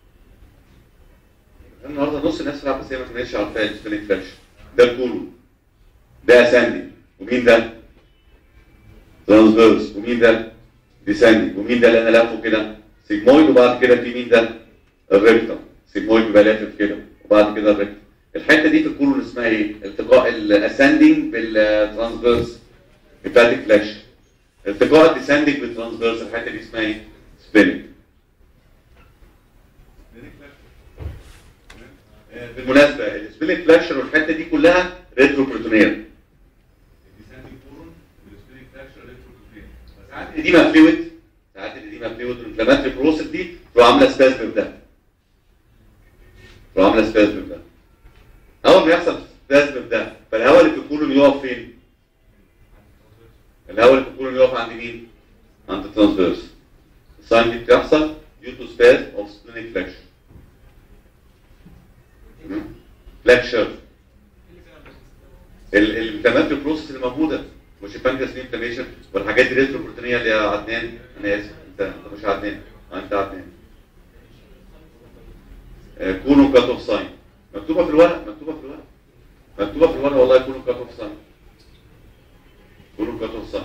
النهارده نص الناس بس هي ما كانتش عارفه السبلينيك فلاكشن. ده الكولون. ده اسندي. ومين ده؟ ترانسفيرس. ومين ده؟ ديسندي. ومين ده اللي انا لافه كده؟ سيجمويد. وبعد كده في مين ده؟ الريكتم. سيجمويد بيبقى لافف كده وبعد كده الريكتم. الحته دي في الكولون اسمها ايه؟ التقاء الاسندنج بالترانسفيرس هيباتيك فلاكشن. التقاء الديسندنج بالترانسفيرس الحته دي اسمها ايه؟ سبلينيك. بالمناسبه السبلينيك فلاكشن والحته دي كلها ريتروبروتونيال. ساعات الاديمه فلويد، ساعات الاديمه فلويد والانفلاماتري بروسيس دي تبقى عامله سبازم ده. تبقى عامله سبازم ده. اول ما يحصل سبازم ده فالهواء اللي في الكولون يقف فين؟ الهواء اللي في الكولون يقف عند مين؟ عند الترانسفيرس. الساين دي بتحصل due to spasm of splenic flexion. فلاكشر. الانفلاماتوري بروسيس اللي موجوده مش البانكرياس انفلاميشن والحاجات دي ريتروبروتونيه اللي يا عدنان. انا اسف انت انت مش عدنان. انت عدنان. آه كولون كات اوف ساين. مكتوبه في الورق، مكتوبه في الورق. مكتوبه في الورق والله كولون كات اوف ساين. كولون كات اوف ساين.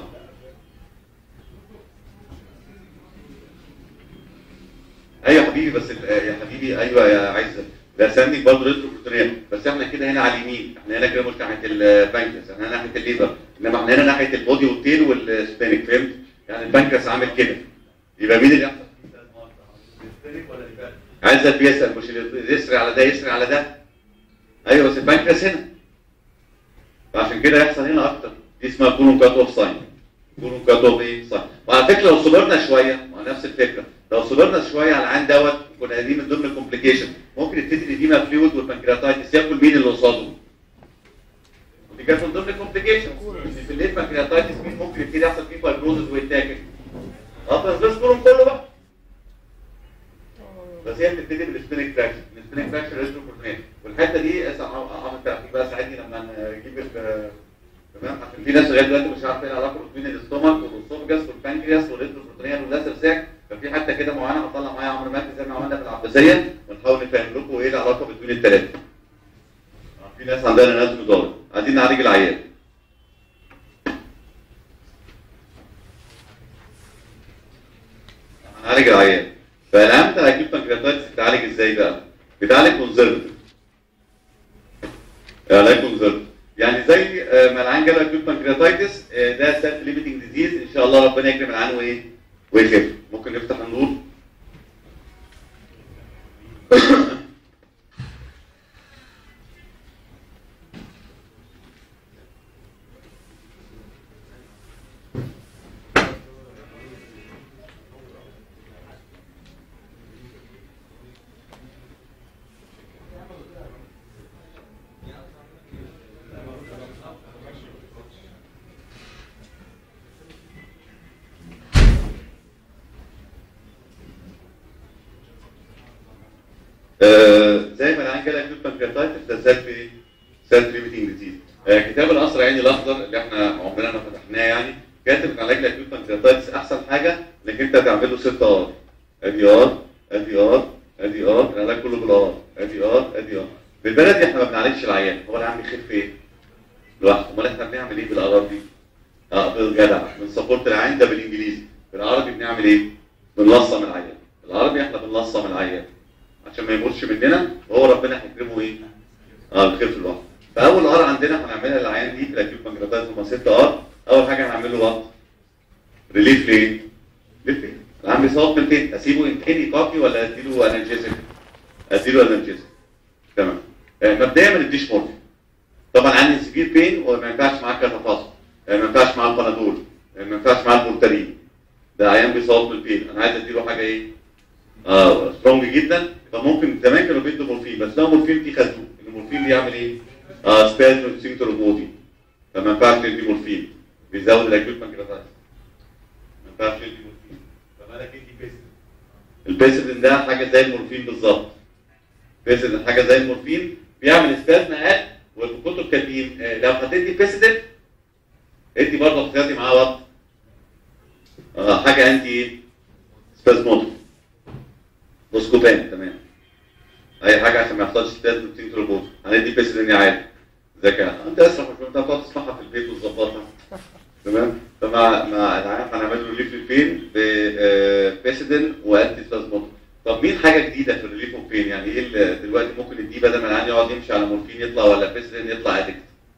ايوه يا حبيبي بس يا حبيبي ايوه يا عزه ده ساندنج برضه ريتروبروتونيال بس احنا كده هنا على اليمين، احنا هنا كده مش ناحيه البانكرياس، احنا ناحيه الليبر، انما احنا هنا ناحيه البودي والتيل والسبينك. فهمت؟ يعني البانكرياس عامل كده. يبقى مين اللي يحصل؟ السبينك ولا الليبر؟ عايزك بيسال مش اللي يسري على ده يسري على ده. ايوه بس البانكرياس هنا. فعشان كده يحصل هنا اكتر. دي اسمها كولون كات اوف ساين. كولون كات اوف ايه؟ ساين. وعلى فكره لو صبرنا شويه مع نفس الفكره، لو صبرنا شويه على العين دوت كنا دي من ضمن الكومبليكيشن، ممكن يبتدي الاديمه فلويد والبنكرياتايتس ياكل مين اللي قصاده؟ ودي كانت من ضمن الكومبليكيشن. في الليل البنكرياتايتس مين ممكن يبتدي يحصل فيه فايبروزز ويتاكل؟ اه بس كلهم كله بقى. بس هي بتبتدي بالسبينيك فراكشن، السبينيك فراكشن ريتروبروتونيال، والحته دي عامل تحقيق بقى ساعدني لما نجيب ال تمام عشان في ناس لغايه دلوقتي مش عارفه ايه العلاقه بين الاستومك والاسوفجاس والبنكرياس والريتروبروتونيال واللاسر ساك. ففي حته كده معينه هطلع معايا عمرو مجدي زي ما عملنا في العباسيه ونحاول نفهم لكم ايه العلاقه بين الثلاثه. في ناس عندها ناس مضاد عايزين نعالج العيان. هنعالج العيان. فالاهم ده اكيد بنكرياتايتس بتعالج ازاي بقى؟ بتعالج كونزرفتيف. علاج كونزرفتيف. يعني زي ما العيان جاله اكيوت بنكرياتايتس ده سيلف ليميتنج ديزيز ان شاء الله ربنا يكرم العيان وايه؟ ويخف. ممكن نفتح النور. آه زي ما العيان جاله اكيوت بنكرياتايتس ده سيلف ايه؟ سيلف ليميتنج ديزيز. آه كتاب القصر عيني الاخضر اللي احنا عمرنا ما فتحناه يعني كاتب علاج الاكيوت بنكرياتايتس احسن حاجه انك انت تعمل له ست ار. ادي ار ادي ار ادي ار العلاج كله بالار ادي ار ادي ار بالبلدي احنا ما بنعالجش العيان، هو العيان بيخف ايه؟ لوحده، امال احنا بنعمل ايه بالاعراض دي؟ اه بالجدع، بنسبورت العيان ده بالانجليزي، بالعربي بنعمل ايه؟ بنلصم العيان، بالعربي احنا بنلصم العيان عشان ما يموتش مننا وهو ربنا هيكرمه ايه؟ اه بيخف لوحده. فاول ار عندنا هنعملها للعيان دي في الاكيوت بانكرياتايتس هما ست ار، اول حاجه هنعمل له وات؟ ريليف ليه؟ ريليف ليه؟ العيان بيصوت من فين؟ اسيبه انتيني كوفي ولا اديله انالجيزك؟ اديله انالجيزك. تمام. آه مبدئيا ما نديش مورفين. طبعا عندي سيفير بين وما ينفعش معاه كاتافاسو، ما ينفعش معاه البنادول، ما ينفعش معاه البورتالين. ده عيان بيصوت من البين، انا عايز اديله حاجه ايه؟ اه سترونج جدا، فممكن زمان كانوا بيدوا مورفين، بس لو مورفين دي خدوه، المورفين بيعمل ايه؟ اه سبازم سينكتور بودي، فما ينفعش تدي مورفين، بيزود الاكيوت بانكرياتايتس. ما ينفعش تدي مورفين، فمالك ادي بيسلين. البيسلين ده حاجه زي المورفين بالظبط. بيسلين حاجه زي المورفين، بيعمل سبازم اقل، والكتب كاتبين آه لو هتدي بيسلين ادي برضه احتياطي معاه وقت. آه حاجه انتي سبازموتيك. بوسكوبان تمام. اي حاجه عشان ما يحصلش سبازم سينكتور هندي بيسلين عادي. ذكاء انت اسرح انت بتقعد تسمعها في البيت وتظبطها. تمام؟ فمع مع العيان هنعمل له ريليف للبين ببيسلين وانتي سبازموتيك. طب مين حاجه جديده في الريليف اوف بين؟ يعني ايه اللي دلوقتي ممكن نديه بدل ما العيان يقعد يمشي على مورفين يطلع ولا بيسلين يطلع ادكت؟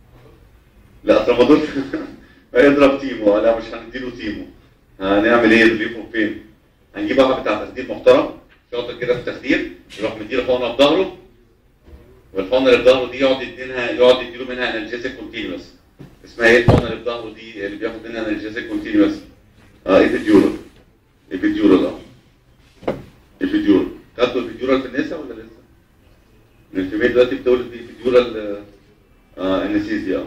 لا ترامادول هيضرب تيمو، لا مش هنديله تيمو. هنعمل ايه ريليف اوف بين؟ هنجيب واحد بتاع تخدير محترم شاطر كده في التخدير، يروح مديله حقنه في ظهره، والحقنه اللي في ظهره دي يقعد يدينها يقعد يديله منها انالجيزيك كونتينوس. اسمها ايه الحقنه اللي في ظهره دي اللي بياخد منها انالجيزيك كونتينوس؟ اه ايبيديورال. ايبيديورال اه ايبيديورال. خدتوا الايبيديورال في النساء ولا لسه؟ الفيميل دلوقتي بتولد بايبيديورال اه انستيزيا.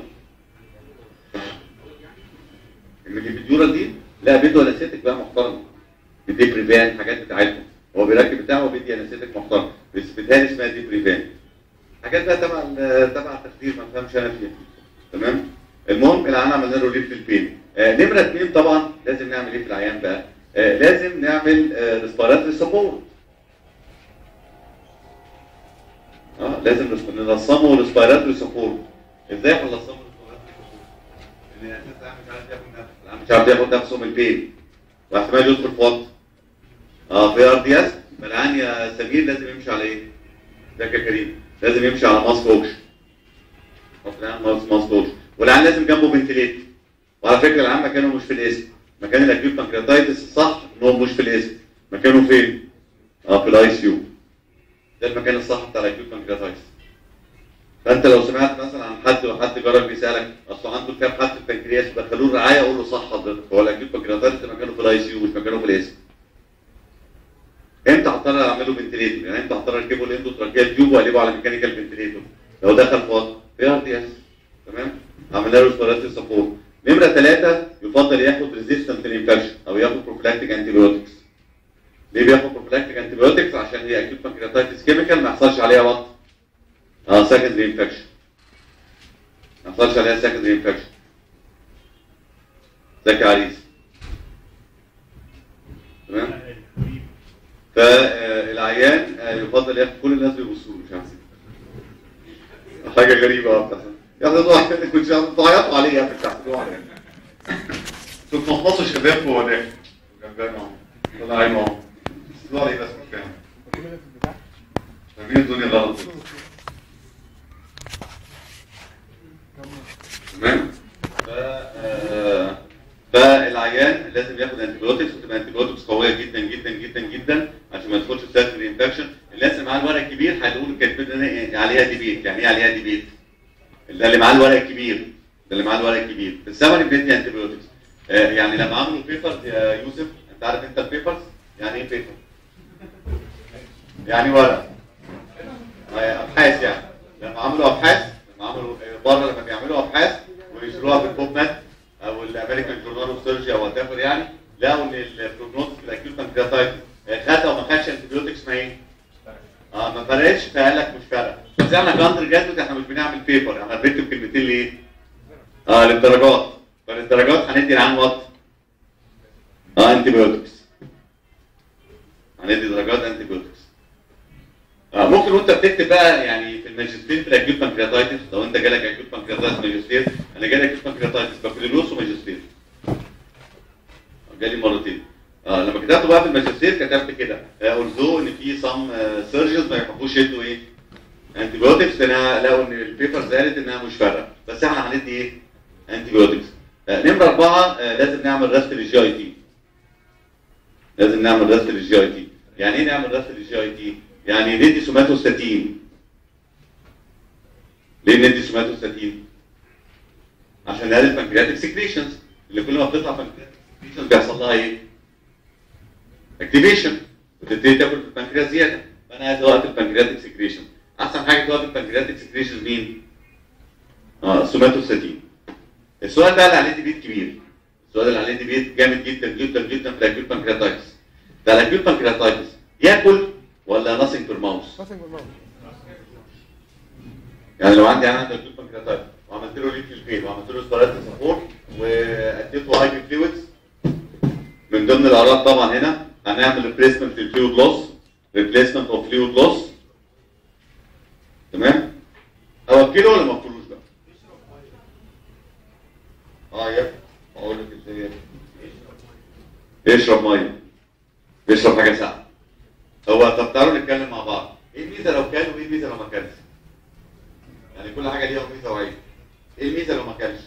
الإبيديورال دي لا بيدو انستيك بقى محترم، بيدي بريفان حاجات بتاعتهم، هو بيركب بتاعه وبيدي انستيك محترم، بس بتهيألي اسمها دي بريفان. حاجات بقى تبع تبع التخدير ما فهمش انا فيها. تمام؟ المهم العيان عملنا له ريليف للبين. آه نمره اثنين طبعا لازم نعمل ايه في العيان بقى؟ آه لازم نعمل آه ريسبيراتوري سبورت. اه لازم ننظمه ريسبيراتوري سبورت. ازاي هننظمه؟ ان الانسان مش عارف ياخد نفسه، مش عارف ياخد نفسه من البين واحتمال يدخل في وقت اه في ار دي اس. فالعيان يا سمير لازم يمشي على ايه؟ ده كريم لازم يمشي على ماسك اوكسجين. حط العيان ماسك اوكسجين، والعيان لازم جنبه فنتليتر. وعلى فكره العيان مكانه مش في الاسم، مكان الاكيوت بانكرياتايتس الصح ان هو مش في الاسم، مكانه فين؟ اه في الاي سي يو. ده المكان الصح بتاع الاكيوت بانكرياتايتس. فانت لو سمعت مثلا عن حد وحد جارك بيسالك اصل عنده كام حد في البنكرياس ودخلوه الرعايه، قول له صح حضرتك، هو الاكيوت بانكرياتايتس مكانه في الاي سي يو مش مكانه في الاسم. امتى هضطر اعمله فنتليتور؟ يعني امتى هضطر اركبه الاندوتراكيال تيوب واقلبه على ميكانيكال فنتليتور؟ لو دخل في وقت في ار دي اس. تمام؟ عملنا له ريسبيراتوري سبورت. نمره ثلاثه يفضل ياخد ريزيستنت انفكشن او ياخد بروفلاكتيك انتيبيوتكس. ليه بياخد بروفلاكتيك انتيبيوتكس؟ عشان هي اكيوت بانكرياتايتس كيميكال ما يحصلش عليها وقت اه سكندري انفكشن. ما يحصلش عليها سكندري انفكشن. ازيك يا عريس؟ تمام؟ فالعيان يفضل ياخد كل الناس بيبصوا له مش عارف حاجه غريبه اه بتحصل. ياخدوا كنت بتعيطوا عليه يا اخي بتحسدوه عليه. تتنقصوا شباب في وداخل جنبنا اهو طلع عينه اهو بتحسدوه عليه بس مش فاهم. فاهمين الدنيا غلط. تمام؟ ف فالعيان لازم ياخد انتيبيوتكس وتبقى انتيبيوتكس قويه جدا جدا جدا جدا عشان ما يدخلش في سكندري انفكشن. الناس اللي معاه الورق الكبير هيقولوا كاتبين عليها ديبيت، يعني ايه عليها ديبيت؟ ده اللي معاه الورق الكبير، ده اللي معاه الورق الكبير، في السمري بيدي انتيبيوتكس. آه يعني لما عملوا بيبرز يا يوسف، انت عارف انت البيبرز؟ يعني ايه بيبر؟ يعني ورق. ابحاث يعني. لما عملوا ابحاث، لما عملوا بره لما بيعملوا ابحاث ويشروها في البوب مات او الامريكان جورنال اوف سيرجي او وات ايفر يعني، لقوا ان البروجنوز في الاكيوت بانكرياتايتس خد او ما خدش انتيبيوتكس ما ايه؟ اه ما فرقتش فقال لك مش فارقه. بس احنا كاندر جادوت احنا مش بنعمل بيبر، احنا بنكتب كلمتين ليه؟ اه للدرجات. فالدرجات هندي العام وات؟ اه انتيبيوتكس. هندي درجات انتيبيوتكس. آه ممكن وانت بتكتب بقى يعني في الماجستير في الاكيوت بانكرياتايتس، لو انت جالك اكيوت بانكرياتايتس ماجستير، انا جالي اكيوت بانكرياتايتس بكالوريوس وماجستير. جالي مرتين. اه لما كتبت بقى في الماجستير كتبت كده اولزو ان في سام سيرجنز ما يحبوش يدوا ايه؟ انتي بيوتكس، لان لقوا ان البيبرز قالت انها مش فارقه، بس احنا هندي ايه؟ انتي بيوتكس. آه نمره اربعه آه لازم نعمل رست للجي اي تي. لازم نعمل رست للجي اي تي. يعني ايه نعمل رست للجي اي تي؟ يعني ندي سوماتوستاتين. ليه ندي سوماتوستاتين؟ عشان نقلل البنكرياتيك سكريشنز، اللي كل ما بتطلع بنكرياتيك سكريشنز بيحصل لها ايه؟ اكتيفيشن، وتبتدي تاكل في البنكرياس زياده، فانا عايز اوقف البنكرياتيك سكريشن. احسن حاجه توقف البنكرياتيك سكريشن مين؟ اه السوماتوستاتين. السؤال ده اللي عليه ديبيت كبير. السؤال اللي عليه ديبيت جامد جدا جدا جدا في الاكيوت بانكرياتايتس. ده الاكيوت بانكرياتايتس ياكل ولا ناسينج بير ماوس؟ ناسينج بير ماوس. يعني لو عندي انا اكيوت بانكرياتايتس وعملت له ليك في البيت وعملت له ستارات سبورت واديته هاي فلويدز، من ضمن الاعراض طبعا هنا هنعمل ريبليسمنت للفلويد لوس، ريبليسمنت اوف فلويد لوس. تمام؟ اوكله ولا ما اوكلوش بقى؟ اه يا اقول لك ازاي يشرب ميه، بيشرب حاجه ساقعه. هو طب تعالوا نتكلم مع بعض، ايه الميزه لو كان وايه الميزه لو ما كانش؟ يعني كل حاجه ليها ميزه وعيب. ايه الميزه لو ما كانش؟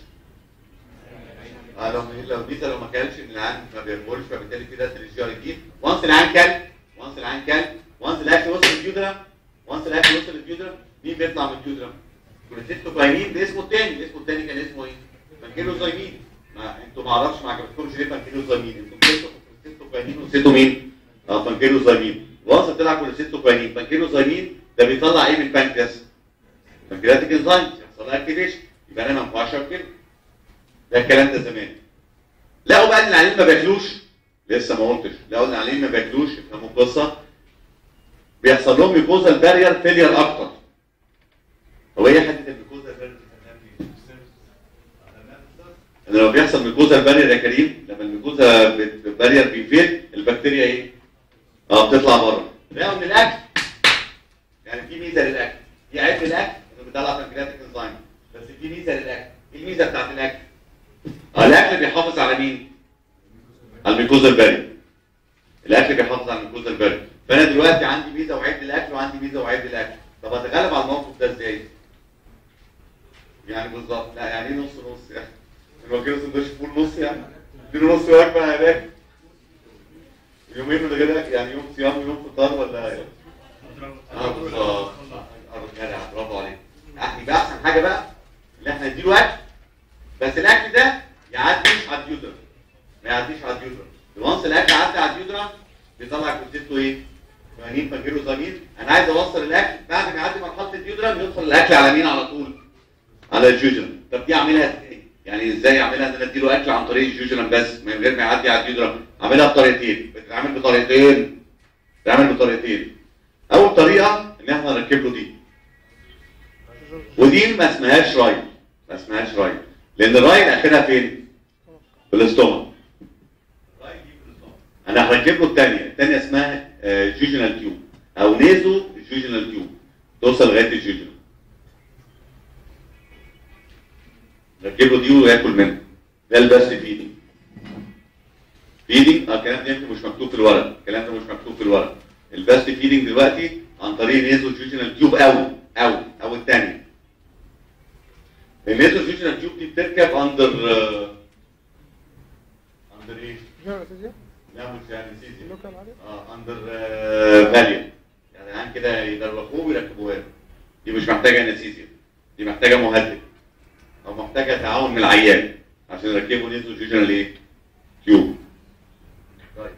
اه لو لو الميزه لو ما كانش ان العيان ما بياكلش، فبالتالي في رست للجي اي تي. وانس العيان كل وانس العيان كل وانس الاكل وصل للجيودرم، وانس الاكل وصل للجيودرم، مين بيطلع من الجيودرم؟ كوليسيستوكاينين. ده اسمه الثاني، اسمه الثاني كان اسمه ايه؟ بانكيلوزايمين. ما انتوا ما اعرفش ما عجبتكمش ليه بانكيلوزايمين؟ انتوا بتكتبوا كوليسيستوكاينين ونسيتوا مين؟ اه بانكيلوزايمين. وانس طلع كوليسيستوكاينين، بانكيلوزايمين ده بيطلع ايه من البنكرياس؟ بنكرياتيك انزايم يحصل لها اكتيفيشن، يبقى انا ما ينفعش اكل. ده الكلام ده زمان. لقوا بقى ان العيانين ما بياكلوش، لسه ما قلتش، لقوا ان العيانين ما بياكلوش، افهموا القصه. بيحصل لهم ميكوزال بارير فيلير اكتر. هو ايه حته الميكوزال بارير؟ ان لو بيحصل ميكوزال بارير يا كريم، لما الميكوزا بارير بيفيل، البكتيريا ايه؟ اه بتطلع بره. لقوا ان الاكل يعني في ميزه للاكل، في عيب للاكل انه بيطلع بنكرياتيك انزايم، بس في ميزه للاكل. ايه الميزه بتاعت الاكل؟ اه الاكل بيحافظ على مين؟ على الميكوزا البارير. الاكل بيحافظ على الميكوزا البارير. فانا دلوقتي عندي ميزه وعيب للاكل وعندي ميزه وعيب للاكل. طب اتغلب على الموقف ده ازاي؟ يعني بالظبط، لا يعني ايه نص نص يعني؟ الوكيل سندوتش فول نص يعني؟ اديله نص وجبه هناك. يومين من غير اكل، يعني يوم صيام ويوم فطار ولا ايه؟ اه بالظبط. جدع برافو عليك. يبقى احسن حاجه بقى اللي احنا نديله اكل، بس الاكل ده يعديش على الديودرم. ما يعديش على الديودرم. وانس الاكل عدى على الديودرم بيطلع كونسيبتو ايه؟ ثمانين بانكيلوزايمين. انا عايز اوصل الاكل بعد ما يعدي مرحله الديودرم يدخل الاكل على مين على طول؟ على الجوجرم. طب دي اعملها ازاي؟ يعني ازاي اعملها ان انا اديله اكل عن طريق الجوجرم بس من غير ما يعدي على الديودرم؟ اعملها بطريقتين، بتتعمل بطريقتين. بتتعمل بطريقتين. اول طريقه ان احنا نركب له دي. ودي ما اسمهاش رايل. ما اسمهاش رايل. لان الرايل اخرها فين؟ في الاستومك. انا هركب له الثانيه، الثانيه اسمها جوجينال تيوب او نيزو جوجينال تيوب، توصل لغايه الجوجينال. ركب له دي وياكل منها. ده البس فيدنج. فيدنج اه الكلام ده يمكن مش مكتوب في الورق، الكلام ده مش مكتوب في الورق. البس فيدنج دلوقتي عن طريق نيزو جوجينال تيوب او او او الثانيه. النيزو جوجينال تيوب دي بتركب اندر اندر ايه؟ لا مش انستيزيا. اه اندر فاليوم. يعني الان كده يدربوه ويركبوها له. دي مش محتاجه انستيزيا. دي محتاجه مهدئ. او محتاجه تعاون من العيان عشان يركبوا نيزو جوجينال ايه؟ تيوب. طيب.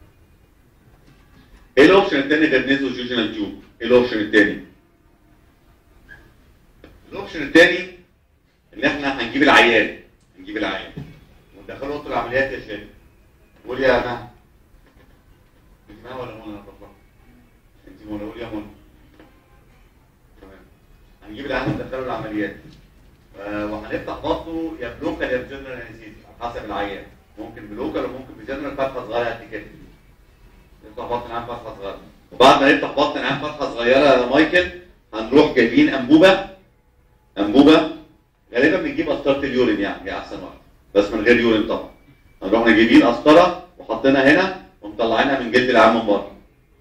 ايه الاوبشن الثاني غير نيزو جوجينال تيوب؟ ايه الاوبشن الثاني؟ الاوبشن الثاني ان احنا هنجيب العيان، هنجيب العيان وندخله اوضه العمليات يا شباب. قول يا مها. انت مها ولا منى؟ انا بفكر. انت منى، قول يا منى. تمام. هنجيب العيان وندخله العمليات. آه وهنفتح بطنه يا بلوكال يا بجنرال انستيزيا على حسب العيان. ممكن بلوكال وممكن بجنرال فتحه صغيره قد كده. نفتح بطن العيان فتحه صغيره. وبعد ما نفتح بطن العيان فتحه صغيره يا مايكل هنروح جايبين انبوبه انبوبه غالبا بنجيب قسطره اليورين، يعني هي احسن واحده بس من غير يورين طبعا. هنروح جايبين قسطره وحاطينها هنا ومطلعينها من جلد العيان من بره.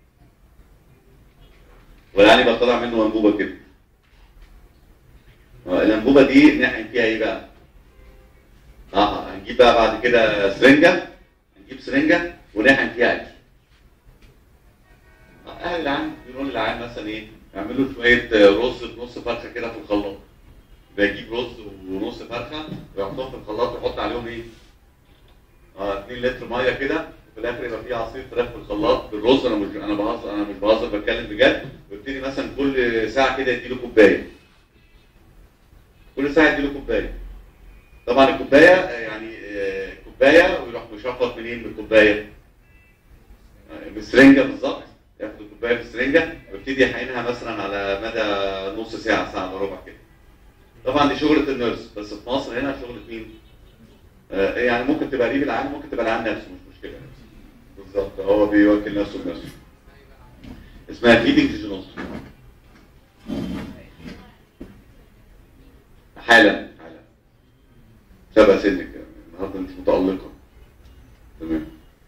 والعيان يبقى طالع منه انبوبه كده. الانبوبه دي نحقن فيها ايه بقى؟ اه هنجيب بقى بعد كده سرنجه، هنجيب سرنجه ونحقن فيها اكل. اهل العيان بيقولوا للعيان مثلا ايه؟ يعملوا شويه رز بنص فرخه كده في الخلاط. بجيب رز ونص فرخه ويحطهم في الخلاط ويحط عليهم ايه؟ اه اتنين لتر ميه كده وفي الاخر يبقى فيه عصير فراخ في الخلاط بالرز. انا مش انا بهزر انا مش بهزر بتكلم بجد. ويبتدي مثلا كل ساعه كده يديله كوبايه. كل ساعه يديله كوبايه. طبعا الكوبايه يعني آه كوبايه ويروح مشفط منين بالكوبايه؟ آه بالسرنجه بالظبط. ياخد الكوبايه بالسرنجه ويبتدي يحقنها مثلا على مدى نص ساعه ساعه الا ربع كده. طبعا دي شغله النيرس بس في مصر هنا شغله مين؟ آه يعني ممكن تبقى قريب العيان ممكن تبقى العيان نفسه مش مشكله. بالظبط هو بيوكل نفسه بنفسه. اسمها فيدنج جينوس. حالا حالا سبع سنك النهارده مش متألقة. تمام.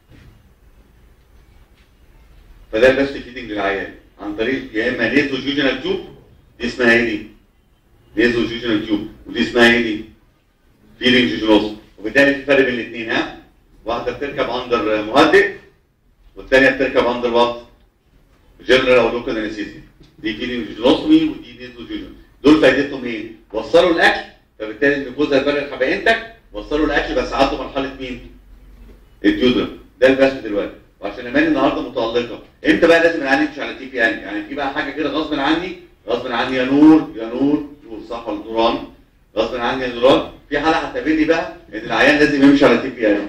فده البست فيدنج للعيان عن طريق يا اما نيزو جوجينال تيوب دي اسمها ايه دي؟ نيزو جوجينال تيوب ودي اسمها ايه دي؟ فيدنج جينوس. وبالتالي في فرق بين الاثنين ها؟ واحدة بتركب اندر مهدئ والثانية بتركب اندر وات؟ جنرال او لوكال انستيزيا. دي فيدنج جينوسمي ودي نيزو جوجينال. دول فايدتهم ايه؟ وصلوا الاكل فبالتالي الجلوكوزا البري حباينتك وصلوا الاكل بس عدوا مرحله مين؟ الديودرم. ده البث دلوقتي. وعشان امان النهارده متالقه. امتى بقى لازم العيان يمشي على تي بي ان؟ يعني في بقى حاجه كده غصب عني غصب عني يا نور يا نور نور صح ولا نوران؟ غصب عني يا نوران. في حاله هتقابلني بقى ان العيان لازم يمشي على تي بي ان.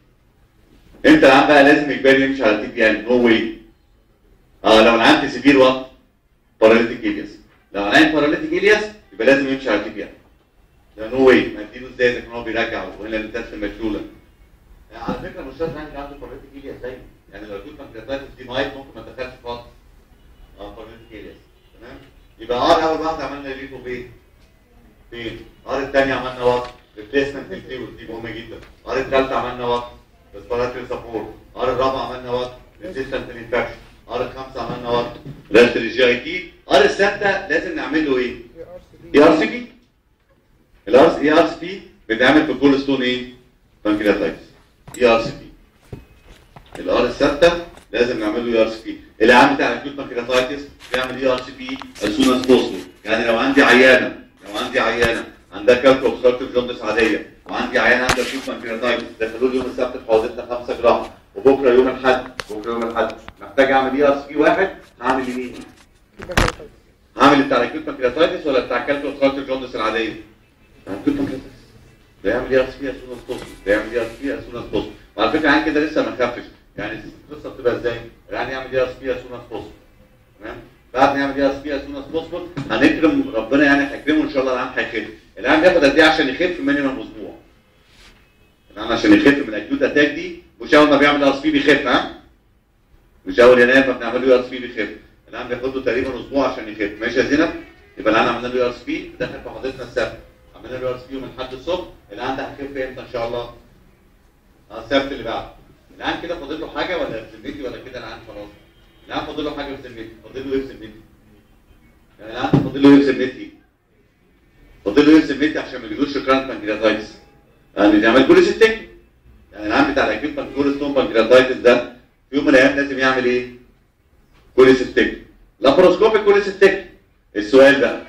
امتى العيان بقى لازم اجباري يمشي على تي بي ان؟ نو واي. اه لو العيان في سيفير وات؟ باراليتيك الياس. لو العيان باراليتيك الياس يبقى لازم يمشي على تي بي ان. ده نو واي. ما اديله ازاي اذا كان هو بيرجع وهنا الانتاج مشلوله. يعني على فكره مش لازم عندي عنده باراليتيك الياس زي يعني لو جبت بانكرياتايتس دي مايت ممكن ما تدخلش خالص. اه باراليتيك الياس. تمام؟ يبقى ار اول واحده عملنا ريكو فين؟ فين؟ ار الثانيه عملنا وات؟ ريبليسمنت للفلويد دي مهمه جدا. ار الثالثه عملنا وات؟ ريسبيراتوري سبورت. ار الرابعه عملنا وات؟ ريزيستنت انفكشن. ار الخامسه عملنا وات؟ ريستري جي اي تي. ار السادسه لازم نعمل له ايه؟ اي ار سي بي. الار اي ار سي بي بيتعمل في كل ستون ايه؟ بانكرياتايتس. اي ار سي بي. الار السادسه لازم نعمل له اي ار سي بي. العيان بتاع الاكيوت بانكرياتايتس بيعمل اي ار سي بي as soon as possible. يعني لو عندي عيانه لو عندي عيانه عندها كالكو اوبستراكتيف جوندس عاديه وعندي عيانه عندها اكيوت بانكرياتايتس دخلوا لي يوم السبت في حوضتنا خمسة جرام وبكره يوم الاحد بكره يوم الاحد محتاج اعمل اي ار سي بي واحد هعمل مين؟ هعمل بتاع الاكيوت بانكرياتايتس ولا بتاع الكالكو اوبستراكتيف جوندس العاديه؟ الاكيوت بانكرياتايتس. ده يعمل اي ار سي بي as soon as possible. ده يعمل اي ار سي بي as soon as possible. وعلى فكره عن كده لسه ما خفش. يعني القصه بتبقى ازاي؟ يعني يعمل اي ار سي بي as soon as possible. تمام؟ بعد ما يعمل اي ار سي بي as soon as possible هنكرم ربنا يعني هيكرمه ان شاء الله العيان هيخف. العيان بياخد قد ايه عشان يخف؟ مينيمم اسبوع. العيان عشان يخف من الاكيوت اتاك دي مش اول ما بيعمل ار سي بي بيخف ها؟ مش اول يناير ما بنعمل له ار سي بي بيخف. العيان بياخد له تقريبا اسبوع عشان يخف. ماشي يا زينب؟ يبقى العيان عملنا له ار سي بي دخل في حضرتنا السبت. عملنا له ار سي بي يوم الاحد الصبح. العيان ده هيخف امتى ان شاء الله؟ اه السبت اللي بعده. العيان كده فاضل له حاجه ولا في ذمتي ولا كده العيان خلاص؟ العيان فاضل له حاجه في ذمتي. فاضل له ايه في ذمتي؟ يعني العيان فاضل له ايه في ذمتي؟ فاضل له ايه في ذمتي عشان ما يجيلوش كرانت بانكرياتايتس؟ يعني يعمل كوليسيستيك. يعني العيان بتاع الاكيوت بانكرياتايتس بانكرياتايتس ده في يوم من الايام لازم يعمل ايه؟ كوليسيستيك. لاباروسكوبيك كوليسيستيك. السؤال بقى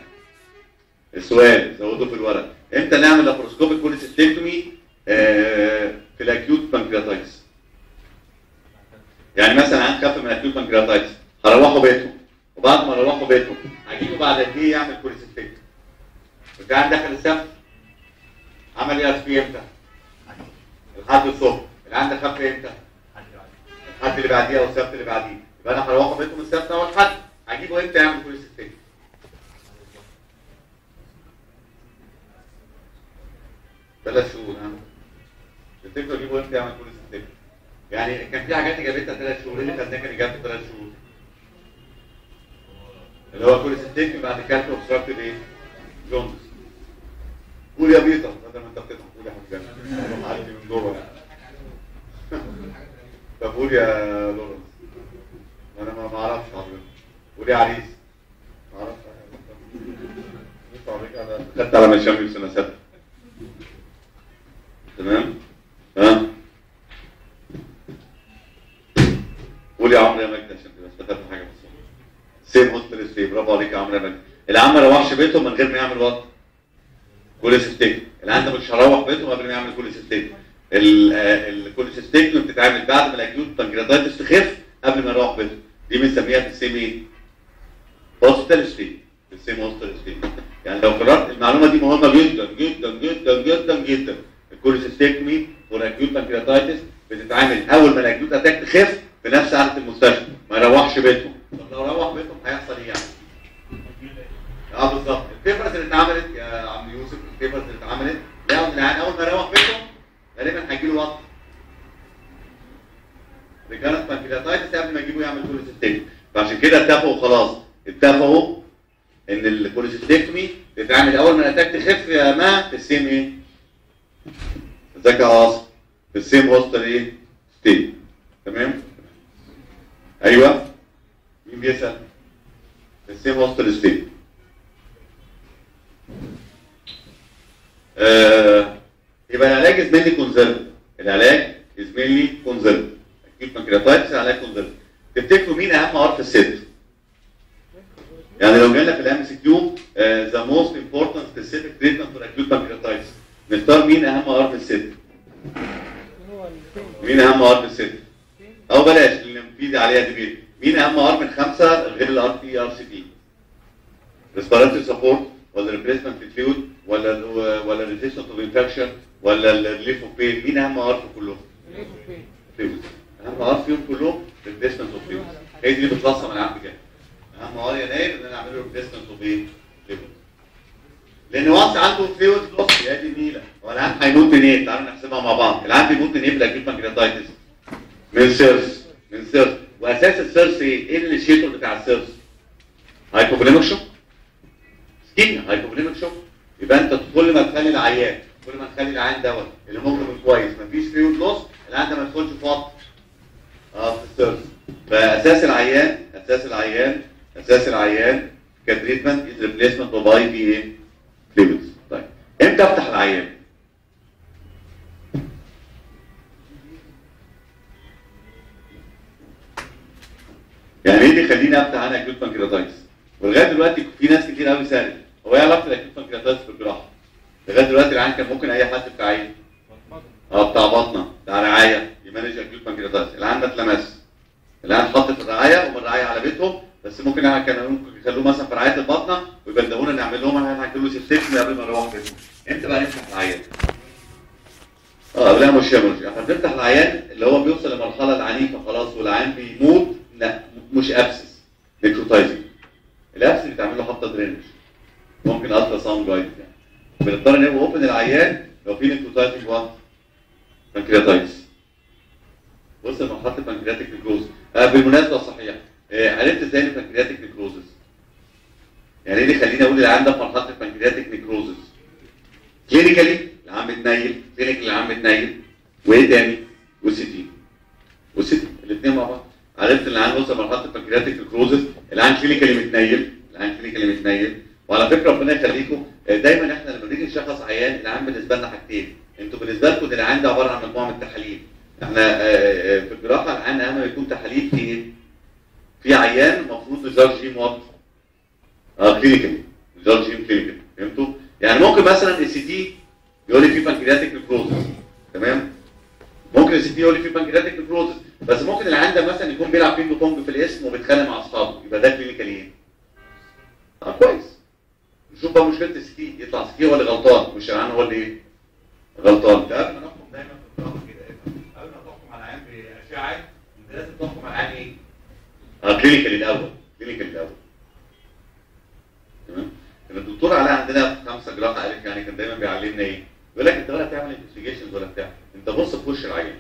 السؤال زودوه في الورق. امتى نعمل لاباروسكوبيك كوليسيستيكتومي آه في الاكيوت بانكرياتايتس؟ يعني مثلا عن خف من اكيوت بانكرياتايتس هروحوا بيتهم وبعد ما اروحوا بيتهم هجيبه بعد قد ايه يعمل كوليسيستيك؟ العيان دخل السبت عمل ايه في امتى؟ الحد الصبح. العيان ده خف امتى؟ الحد اللي بعديه او السبت اللي بعديه. يبقى انا هروحوا بيتهم السبت او الحد هجيبه امتى يعمل كوليسيستيك؟ ثلاث شهور ها؟ تفتكروا اجيبه امتى يعمل كوليسيستيك؟ يعني كان في حاجات اجابتها ثلاث شهور. ايه اللي خدناها كان اجابته ثلاث شهور؟ اللي هو كوليسيستيك بعد كالكو اوبستراكتيف ايه؟ جوندس. قول يا بيتر بدل ما انت بتضحك، قول يا حبيبي انا معدي من جوه يعني. طب قول يا لورنس. انا ما اعرفش حضرتك. قول يا عريس. ما اعرفش. خدت على مشامي في سنه سته. تمام؟ ها؟ قول يا عمرو يا مجدي عشان تبقى استفدت حاجه بس. سيم هوستل ستي، برافو عليك يا عمرو يا مجدي. العم ما روحش بيته من غير ما يعمل وات؟ كوليسيستيك. العم مش هروح بيته من غير ما يعمل كوليسيستيك. الكوليسيستيك بتتعمل بعد ما الاكيوت بانكرياتايتس تخف قبل ما يروح بيته. دي بنسميها في السيم ايه؟ هوستل ستي. في السيم هوستل ستي. يعني لو قررت المعلومه دي مهمه جدا جدا جدا جدا جدا. الكوليسيستيكمي والاكيوت بانكرياتايتس بتتعامل اول ما الاكيوت اتاك تخف في نفس قعده المستشفى، ما يروحش بيتهم. طب لو روح بيتهم هيحصل ايه يعني؟ اه بالظبط، البيبرز اللي اتعملت يا عم يوسف، البيبرز اللي اتعملت لقوا ان العيان اول ما يروح بيتهم غالبا هيجي له وقت رجاله بانكرياتايتس قبل ما يجيبوا يعمل كوليسيستيك. فعشان كده اتفقوا خلاص، اتفقوا ان الكوليسيستيكمي تتعمل اول ما الاتاك تخف يا ما في السيم ايه؟ ازيك يا عاصم؟ في السيم هوستل ايه؟ ستي. تمام؟ ايوه؟ مين بيسأل؟ في السيم هوستل ستي. آه يبقى العلاج ازميلي كونزرف. العلاج ازميلي كونزرف. اكيد بانكرياتايتس العلاج كونزرف. تفتكروا مين اهم ار في الست؟ يعني لو جالنا في الام سي كيو ذا موست امبورتنت سبيسيفيك تريتمنت فور اكيوت بانكرياتايتس، نختار مين اهم ار في الست؟ مين اهم ار في الست؟ او بلاش اللي في عليها ديبيت، مين اهم ار من خمسه غير الار بي ار سي بي؟ ريسبيراتوري سبورت ولا ريبليسمنت فلويد ولا ولا ريزيستنت اوف انفكشن ولا الريليف اوف بين؟ مين اهم ار في كلهم؟ فلويد. اهم ار فيهم كلهم ريبليسمنت اوف فلويد. هي دي اللي بتلصم العام بجد. اهم ار يا نايم ان انا اعمل له ريبليسمنت اوف ايه؟ فلويد. لان وانس عنده فلويد لوس يا دي النيله، هو العام هيموت من ايه؟ تعالوا نحسبها مع بعض. العام بيموت من ايه في الاكيوت بانكرياتايتس؟ من سيرس. من سيرس. واساس السيرس ايه؟ ايه الانيشيتور بتاع السيرس؟ هايبوفوليميك شوك. سكين هايبوفوليميك شوك. يبقى انت كل ما تخلي العيان كل ما تخلي العيان دوت اللي ممكن يكون كويس مفيش فلويد لوس، العيان ده ما يدخلش في وقت اه في السيرس. فاساس العيان اساس العيان اساس العيان كتريتمنت از ريبليسمنت اوف اي بي ايه؟ فلويدز. طيب امتى افتح العيان؟ يعني ايه اللي يخليني افتح انا اكيوت بانكرياتايتس؟ ولغايه دلوقتي في ناس كتير قوي سالت هو ايه علاقه الاكيوت بانكرياتايتس بالجراحه؟ لغايه دلوقتي العيان كان ممكن اي حد بتاع عين اه بتاع بطنه بتاع رعايه يمانج اكيوت بانكرياتايتس، العيان ما اتلمس. العيان اتحط في الرعايه ومن الرعايه على بيتهم، بس ممكن احنا كانوا ممكن يخلوه مثلا في رعايه البطنه ويبلغونا نعمل لهم احنا هنعمل له سيستم قبل ما نروح بيتهم. امتى بقى نفتح العيان؟ اه لا مش مش احنا بنفتح العيان اللي هو بيوصل لمرحله العنيفه خلاص والعيان بيموت. لا مش ابسس، نيكروتايزنج. الابسس بتعمل له حتى درينج، ممكن الترا ساوند جايد يعني. بنضطر نبقى اوبن العيان لو في نيكروتايزنج وان بانكرياتايتس. وصل لمرحله البانكرياتيك نيكروز. آه بالمناسبه صحيح، آه عرفت ازاي البانكرياتيك نيكروزس؟ يعني ايه اللي يخليني اقول العيان ده في مرحله البانكرياتيك نيكروزس؟ كلينيكالي العيان متنيل، كلينيكالي العيان متنيل، وايه تاني؟ والسي تي. والسي تي الاثنين مع بعض. عرفت ان العيان وصل لمرحله البانكرياتيك نيكروزس، العيان كلينيكالي متنيل، العيان كلينيكالي متنيل. وعلى فكره ربنا يخليكم دايما احنا لما بنيجي نشخص عيان العيان بالنسبه لنا حاجتين، انتوا بالنسبه لكم العيان ده عباره عن مجموعه من التحاليل. احنا في الجراحه العيان اهم يكون تحاليل في ايه؟ في عيان المفروض نجار جيم وات اه كلينيكالي، نجار جيم كلينيكالي، فهمتوا؟ يعني ممكن مثلا السي تي يقول لي في بانكرياتيك نيكروزس، تمام؟ ممكن السي تي يقول لي في بانكرياتيك نيكروزس، بس ممكن العيان ده مثلا يكون بيلعب بينج بونج في الاسم وبيتخانق مع اصحابه، يبقى ده كلينيكالي ايه؟ اه كويس. نشوف بقى مشكله السي تي، يطلع سي تي هو اللي غلطان مش العيان هو اللي ايه؟ غلطان. ده قبل ما نحكم دايما في الجراحه كده قبل ما تحكم على العيان باشعه انت لازم تحكم على العيان ايه؟ اه كلينيكالي الاول، كلينيكالي الاول. تمام؟ كان الدكتور علاء عندنا في خمسه جراحه قالت يعني كان دايما بيعلمنا ايه؟ بيقول لك انت ولا تعمل انفستيجيشنز ولا بتاع، انت بص في وش العيان.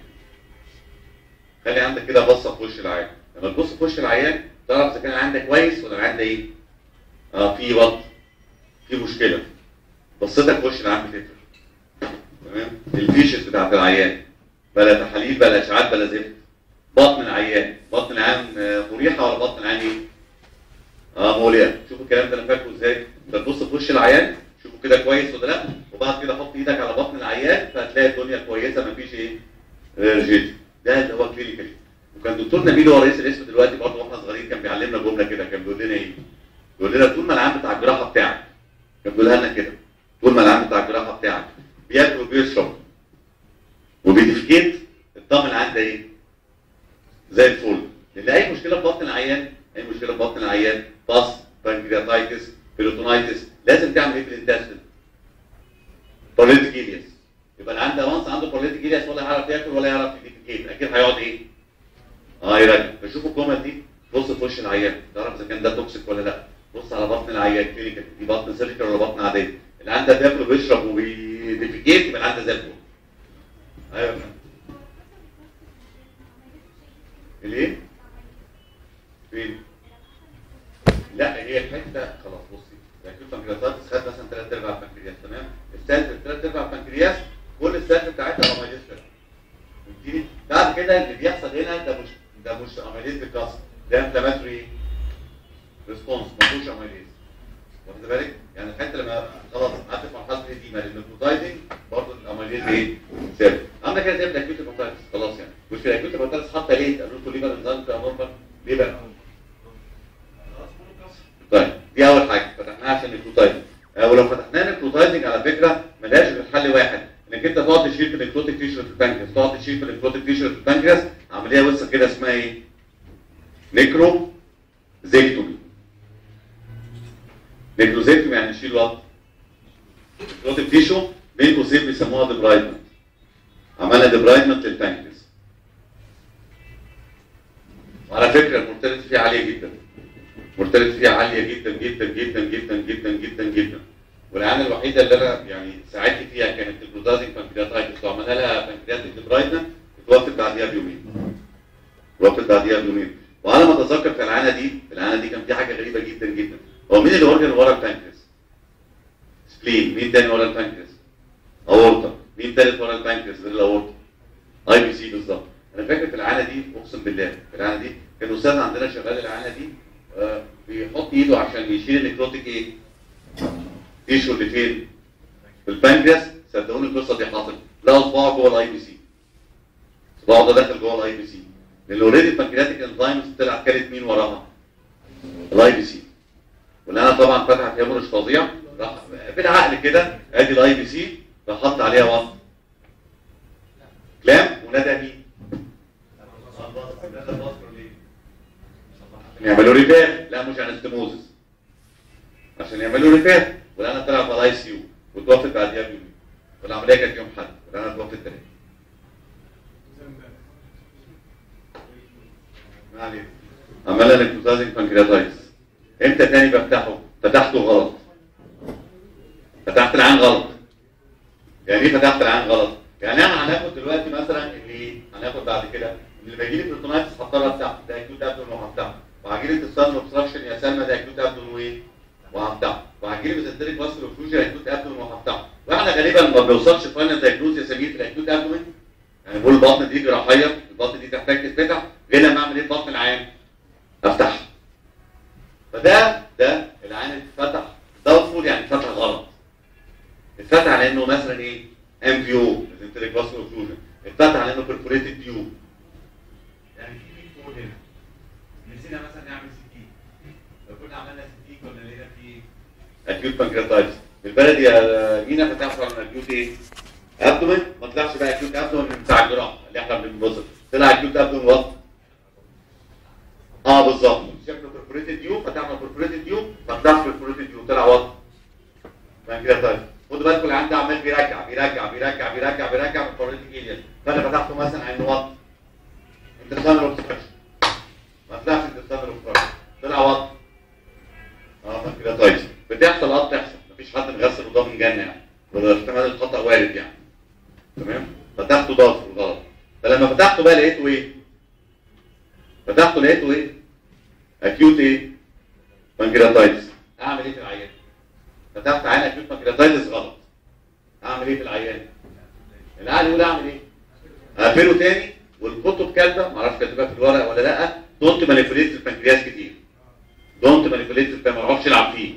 خلي عندك كده بصه في وش العيان، لما تبص في وش العيان تعرف اذا كان العيان ده كويس ولا العيان ده ايه؟ اه في وط، في مشكله، بصيتك في وش العيان بتفرق. تمام؟ الفيشز بتاعت العيان بلا تحاليل بلا اشعاعات بلا زفت. بطن العيان، بطن العيان مريحه ولا بطن العيان ايه؟ اه موليه. شوفوا الكلام ده انا فاكره ازاي؟ انت تبص في وش العيان شوفوا كده كويس ولا لا، وبعد كده حط ايدك على بطن العيان فهتلاقي الدنيا كويسه مفيش ايه؟ ريجيد. ده اللي هو كلينيكالي. وكان دكتور نبيل هو رئيس القسم دلوقتي برضه واحنا صغيرين كان بيعلمنا جمله كده، كان بيقول لنا ايه؟ بيقول لنا طول ما العيان بتاع الجراحه بتاعك، كان بيقولها لنا كده، طول ما العيان بتاع الجراحه بتاعك بياكل وبيشرب وبيديفيكيت، اطمن العيان ده ايه؟ زي الفل. لان اي مشكله في بطن العيان، اي مشكله في بطن العيان، باص، بانكرياتايتس، بيروتونايتس، لازم تعمل ايه في الانتستين؟ بوليتيكيلياس. يبقى العيان ده وانس عنده بوليتيكيلياس ولا يعرف ياكل ولا يعرف يديفيكيت، اكيد هيقعد ايه؟ اه يراجع. فشوفوا الجمل دي، بص في وش العيان، تعرف اذا كان ده توكسيك ولا لا. بص على بطن العيان كلينيكال، دي بطن سيرجيكال ولا بطن عاديه؟ العيان ده بياكل وبيشرب وبيديفيكيت يبقى العيان ده زي الفل. ايوه ليه؟ فين؟ لا هي الحته خلاص. بصي الاكيوت بانكرياتايتس خد مثلا ثلاث ارباع البنكرياس، تمام؟ السالفه ثلاث ارباع البنكرياس كل السالفه بتاعتها اميليستر. فهمتني؟ بعد كده اللي بيحصل هنا ده مش ده مش اميليز بالكسر، ده انفلاماتوري ريسبونس ما فيهوش اميليز. واخد بالك؟ يعني الحته لما خلاص قعدت في مرحله الاديمه للنيوكليوتايدنج برضه الاميليز ايه؟ ثابت. عندك كده زي الاكيوت بانكرياتايتس خلاص يعني. مش في الاكيوت بانكرياتايتس حتى ليه؟ قالوا لكم ليه بقى الانزيم بتاع نورمال؟ ليه بقى؟ طيب دي اول حاجه فتحناها عشان النيوكليوتايدنج. ولو فتحناها النيوكليوتايدنج على فكره ملهاش غير حل واحد، انك انت تقعد تشيل في النيكروتيك تيشر في البنكرياس، تقعد تشيل في النيكروتيك تيشر في البنكرياس، عمليه وسخه كده اسمها ايه؟ نيكرو زيكتومي. نيكرو زيكتومي يعني نشيل وقت نيكروتيك تيشو، بين قوسين بيسموها ديبرايدمنت. عملنا ديبرايدمنت للبنكرياس. وعلى فكره المورتاليتي فيها عاليه جدا. المورتاليتي فيها عاليه جدا جدا جدا جدا جدا جدا جدا. والعيانه الوحيده اللي انا يعني ساعدت فيها كانت البروتازيك بانكرياتايتس، وعملها لها بانكرياتيك ديبرايدمنت، اتوفت بعديها بيومين. اتوفت بعديها بيومين. وعلى ما اتذكر في العيانه دي، العيانه دي كان في حاجه غريبه جدا جدا. هو مين الاورجن اللي ورا البانكرياس؟ سبلين. مين تاني ورا البانكرياس؟ اورطه. مين تالت ورا البانكرياس غير الاورطه؟ اي بي سي بالظبط. انا فاكر في العيانه دي اقسم بالله، في العيانه دي كان استاذ عندنا شغال العيانه دي آه بيحط ايده عشان يشيل النيكروتيك ايه؟ تيشو اللي فين؟ في البانكرياس. صدقوني القصه دي حاصله، لقوا صباعه جوه الاي بي سي. صباعه ده داخل جوه الاي بي سي. لان اوريدي البانكرياتيك انزيمز طلعت كانت مين وراها؟ الاي بي سي. واللي طبعا فتحت هيموريج فظيع، راح بالعقل كده ادي الاي بي سي، راح حط عليها وصف كلام ونادى مين؟ عشان يعملوا ريفير. لا مش انستموزس، عشان يعملوا ريفير. وانا طلع في الاي سي يو وتوفت بعديها بيومين. والعمليه كانت يوم حد، وانا توفت تاني. ما علينا. عملنا نيكروتازيك بانكرياتايتس. امتى تاني بفتحه؟ فتحته غلط. فتحت العين غلط. يعني ايه فتحت العين غلط؟ يعني احنا هناخد دلوقتي مثلا اللي هناخد بعد كده اللي بيجي لي بروتونايتس هضطر افتحه، ده اكيوت ابدون وهفتحه. وهجي لي تستان اوبستراكشن يا سلمى، ده اكيوت ابدون وايه؟ وهفتحه. وهجي لي ميزنتريك فاسكولار اوكلوجن اكيوت ابدون وهفتحه. واحنا غالبا ما بنوصلش فاينل دايجنوز يا سمير في الاكيوت ابدون. يعني بقول البطن دي جراحيه، البطن دي تحتاج تتفتح، غير لما اعمل ايه في بطن العين؟ افتحها. فده ده العين اللي اتفتح داوتفول، يعني اتفتح غلط. اتفتح على انه مثلا ايه؟ ام في او ميزنتريك فاسكولار اوكلوجن. اتفتح على انه بيرفوريتد تيوب. يعني في في فوق هنا. نسينا مثلا نعمل سي تي. لو كنا عملنا سي تي كنا لقينا في اكيوت بانكرياتايتس. بالبلدي يا مينا فتحوا على اكيوت ايه؟ ابدومن. ما طلعش بقى اكيوت ابدومن بتاع الجراحه اللي احنا بنبص، طلع اكيوت ابدومن وات؟ اه بالظبط. شكله بيرفوريتد تيوب، فتحنا بيرفوريتد تيوب، ما طلعش بيرفوريتد تيوب، طلع وات؟ بانكرياتايتس. خدوا بالكم اللي عندي عمال بيرجع بيرجع بيرجع بيرجع بيرجع من الباراليتيك ايلياس. فانا فتحته مثلا عين وات؟ انتستانال اوبستراكشن. ما طلعش انتستانال اوبستراكشن، طلع وات؟ اه بانكرياتايتس. بتحصل اه بتحصل، مفيش حد مغسل وضامن جنه يعني، ولا احتمال الخطا وارد يعني. تمام؟ فتحته ضغط غلط. فلما فتحته بقى لقيته ايه؟ فتحته لقيته ايه؟ اكيوت ايه؟ بانكرياتايتس. اعمل ايه في العيان؟ فتحت عين اكيوت بانكرياتايتس غلط. اعمل ايه في العيان؟ العقل يقول اعمل ايه؟ اقفله تاني، والكتب كاتبه معرفش كاتبها في الورق ولا لا، دونت مانيبيوليت البنكرياس كتير. دونت مانيبيوليت البنكرياس، ما اعرفش العب فيه.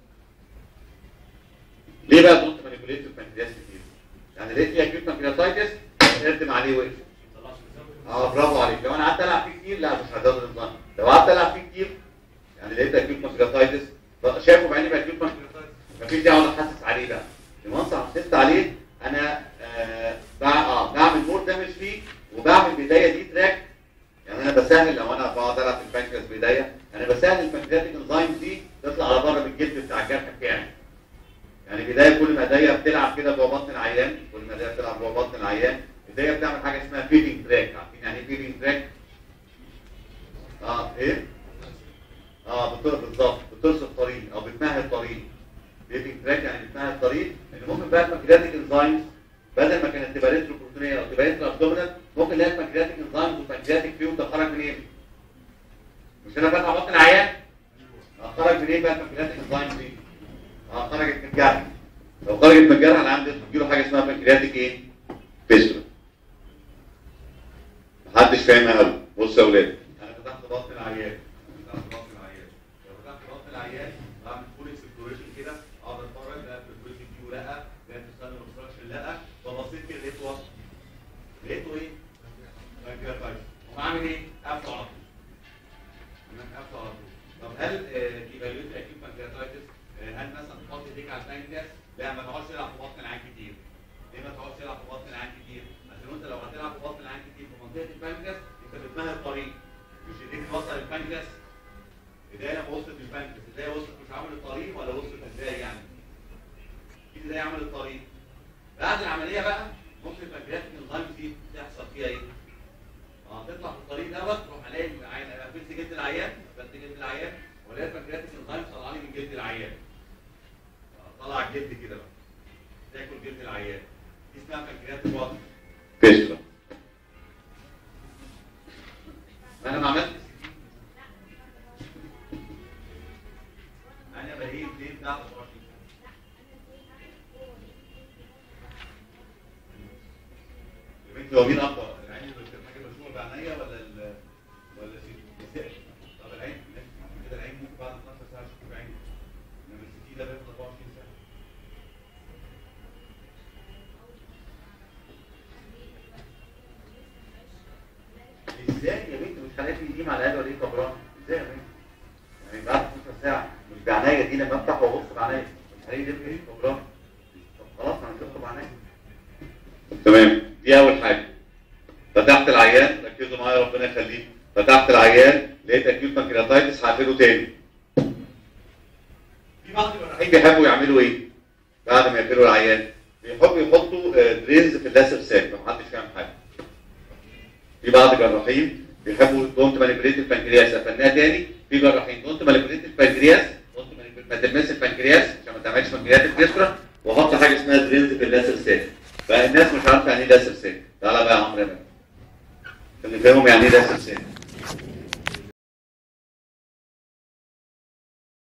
ليه بقى دونت مانيبيوليت البنكرياس كتير؟ يعني لقيت فيه اكيوت بانكرياتايتس اردم عليه وقف. اه برافو عليك. لو انا قعدت العب فيه كتير لا مش هزود النظام. لو قعدت العب فيه كتير يعني لقيت اكيوت بانكرياتايتس شايفه بعيني بقى اكيوت بانكرياتايتس مفيش داعي اقعد احسس عليه بقى. لما انصح حسست عليه انا آه اه بعمل مور دامج فيه وبعمل بدايه دي تراك. يعني انا بسهل لو انا بقعد العب في البنكرياس بدايه انا بسهل البنكرياتيك انزيم دي تطلع على بره من الجلد بتاع الجرح بتاعي. يعني بدايه كل ما ايديا بتلعب كده جوه بطن العيان، كل ما ايديا بتلعب جوه بطن العيان ايديا بتعمل حاجه اسمها فيدنج تراك. عارفين يعني ايه فيدنج تراك؟ اه ايه؟ اه بالظبط بترصد طريق او بتمهد طريق. فيدنج تراك يعني بتمهد طريق ان ممكن بقى البنكرياتيك انزيمز بدل ما كانت تبقى ريتروبروتينيه او تبقى انترا ابدومينال ممكن نلاقي البنكرياتيك انزيمز والبنكرياتيك فيوم ده خرج منين؟ مش انا فاتح بطن العيان؟ اه خرج منين بقى البنكرياتيك انزيمز دي؟ اه خرجت من الجرح. لو خرجت من الجرح انا عندي تجيله حاجه اسمها بنكرياتيك ايه؟ فيستولا. محدش فاهمها قوي. بصوا يا اولاد انا فتحت بطن العيان فتحت بطن العيان لو فتحت بطن العيان بعمل فول اكسبلوريشن كده اقعد اتفرج لا البريكوشن دي ولا لا تستنى الاوبستراكشن لا فبصيت كده لقيته وصل لقيته ايه؟ بنكرياتايتس. قوم عامل ايه؟ قفله على طول. تمام قفله على طول. طب هل ايفاليوت اكيوت بنكرياتايتس هل مثلا تحط ايديك على البنكرياس؟ لا ما تقعدش تلعب في بطن العين كتير. ليه ما تقعدش تلعب في بطن العين كتير؟ عشان انت لو هتلعب في بطن العين كتير في منطقه البنكرياس انت بتمهد الطريق. مش ايديك توصل البنكرياس. ايديا لما وصلت للبنكرياس ايديا وصلت مش عامل الطريق ولا وصلت ازاي يعني؟ ايدي ازاي عمل الطريق؟ بعد العمليه بقى ممكن البنكرياتيك انزيم دي تحصل فيها ايه؟ اه تطلع في الطريق دوت تروح الاقي العين قفلت جلد العيان قفلت جلد العيان والاقي البنكرياتيك انزيم طلع لي من جلد العيان. طلع الجلد كده بقى تاكل جلد العيان دي اسمها بنكرياتيك واتر فيستولا. ما انا ما عملتش انا بلاقيه ليه بتاع أربعة وعشرين يا بنتي. هو مين اقوى العين اللي حاجه مشهوره بعينيا ولا ال ولا السي؟ طب العين كده العين ممكن بعد اتناشر ساعه اشوف بعيني انما السي ده بياخد أربعة وعشرين ساعه. ازاي يا بنتي مش هلاقي دي مع العيال ولا ايه كبران؟ ازاي يا بنتي؟ يعني بعد اتناشر ساعه مش بعينيا دي لما افتح وابص بعينيا مش هلاقي دي ايه كبران؟ طب خلاص انا شفته بعينيا. تمام دي اول حاجه. فتحت العيان ركزوا معايا ربنا يخليك. فتحت العيان لقيت اكيوت بانكرياتايتس هقفله تاني. في بعض الجراحين بيحبوا يعملوا ايه؟ بعد ما يقفلوا العيان بيحبوا يحطوا درينز في اللاسر ساك فمحدش فاهم حاجه. في بعض الجراحين بيحبوا دونت مانيبيوليت البنكرياس قفلناها تاني. في جراحين دونت مانيبيوليت البنكرياس ما تلمسش البنكرياس عشان ما تعملش بنكرياتيك فيستولا واحط حاجه اسمها درينز في اللاسر ساك. فالناس مش عارفه يعني ايه لاسر ساك. تعالى بقى يا عمرو يا عشان نفهمهم يعني ايه لاسر ساك.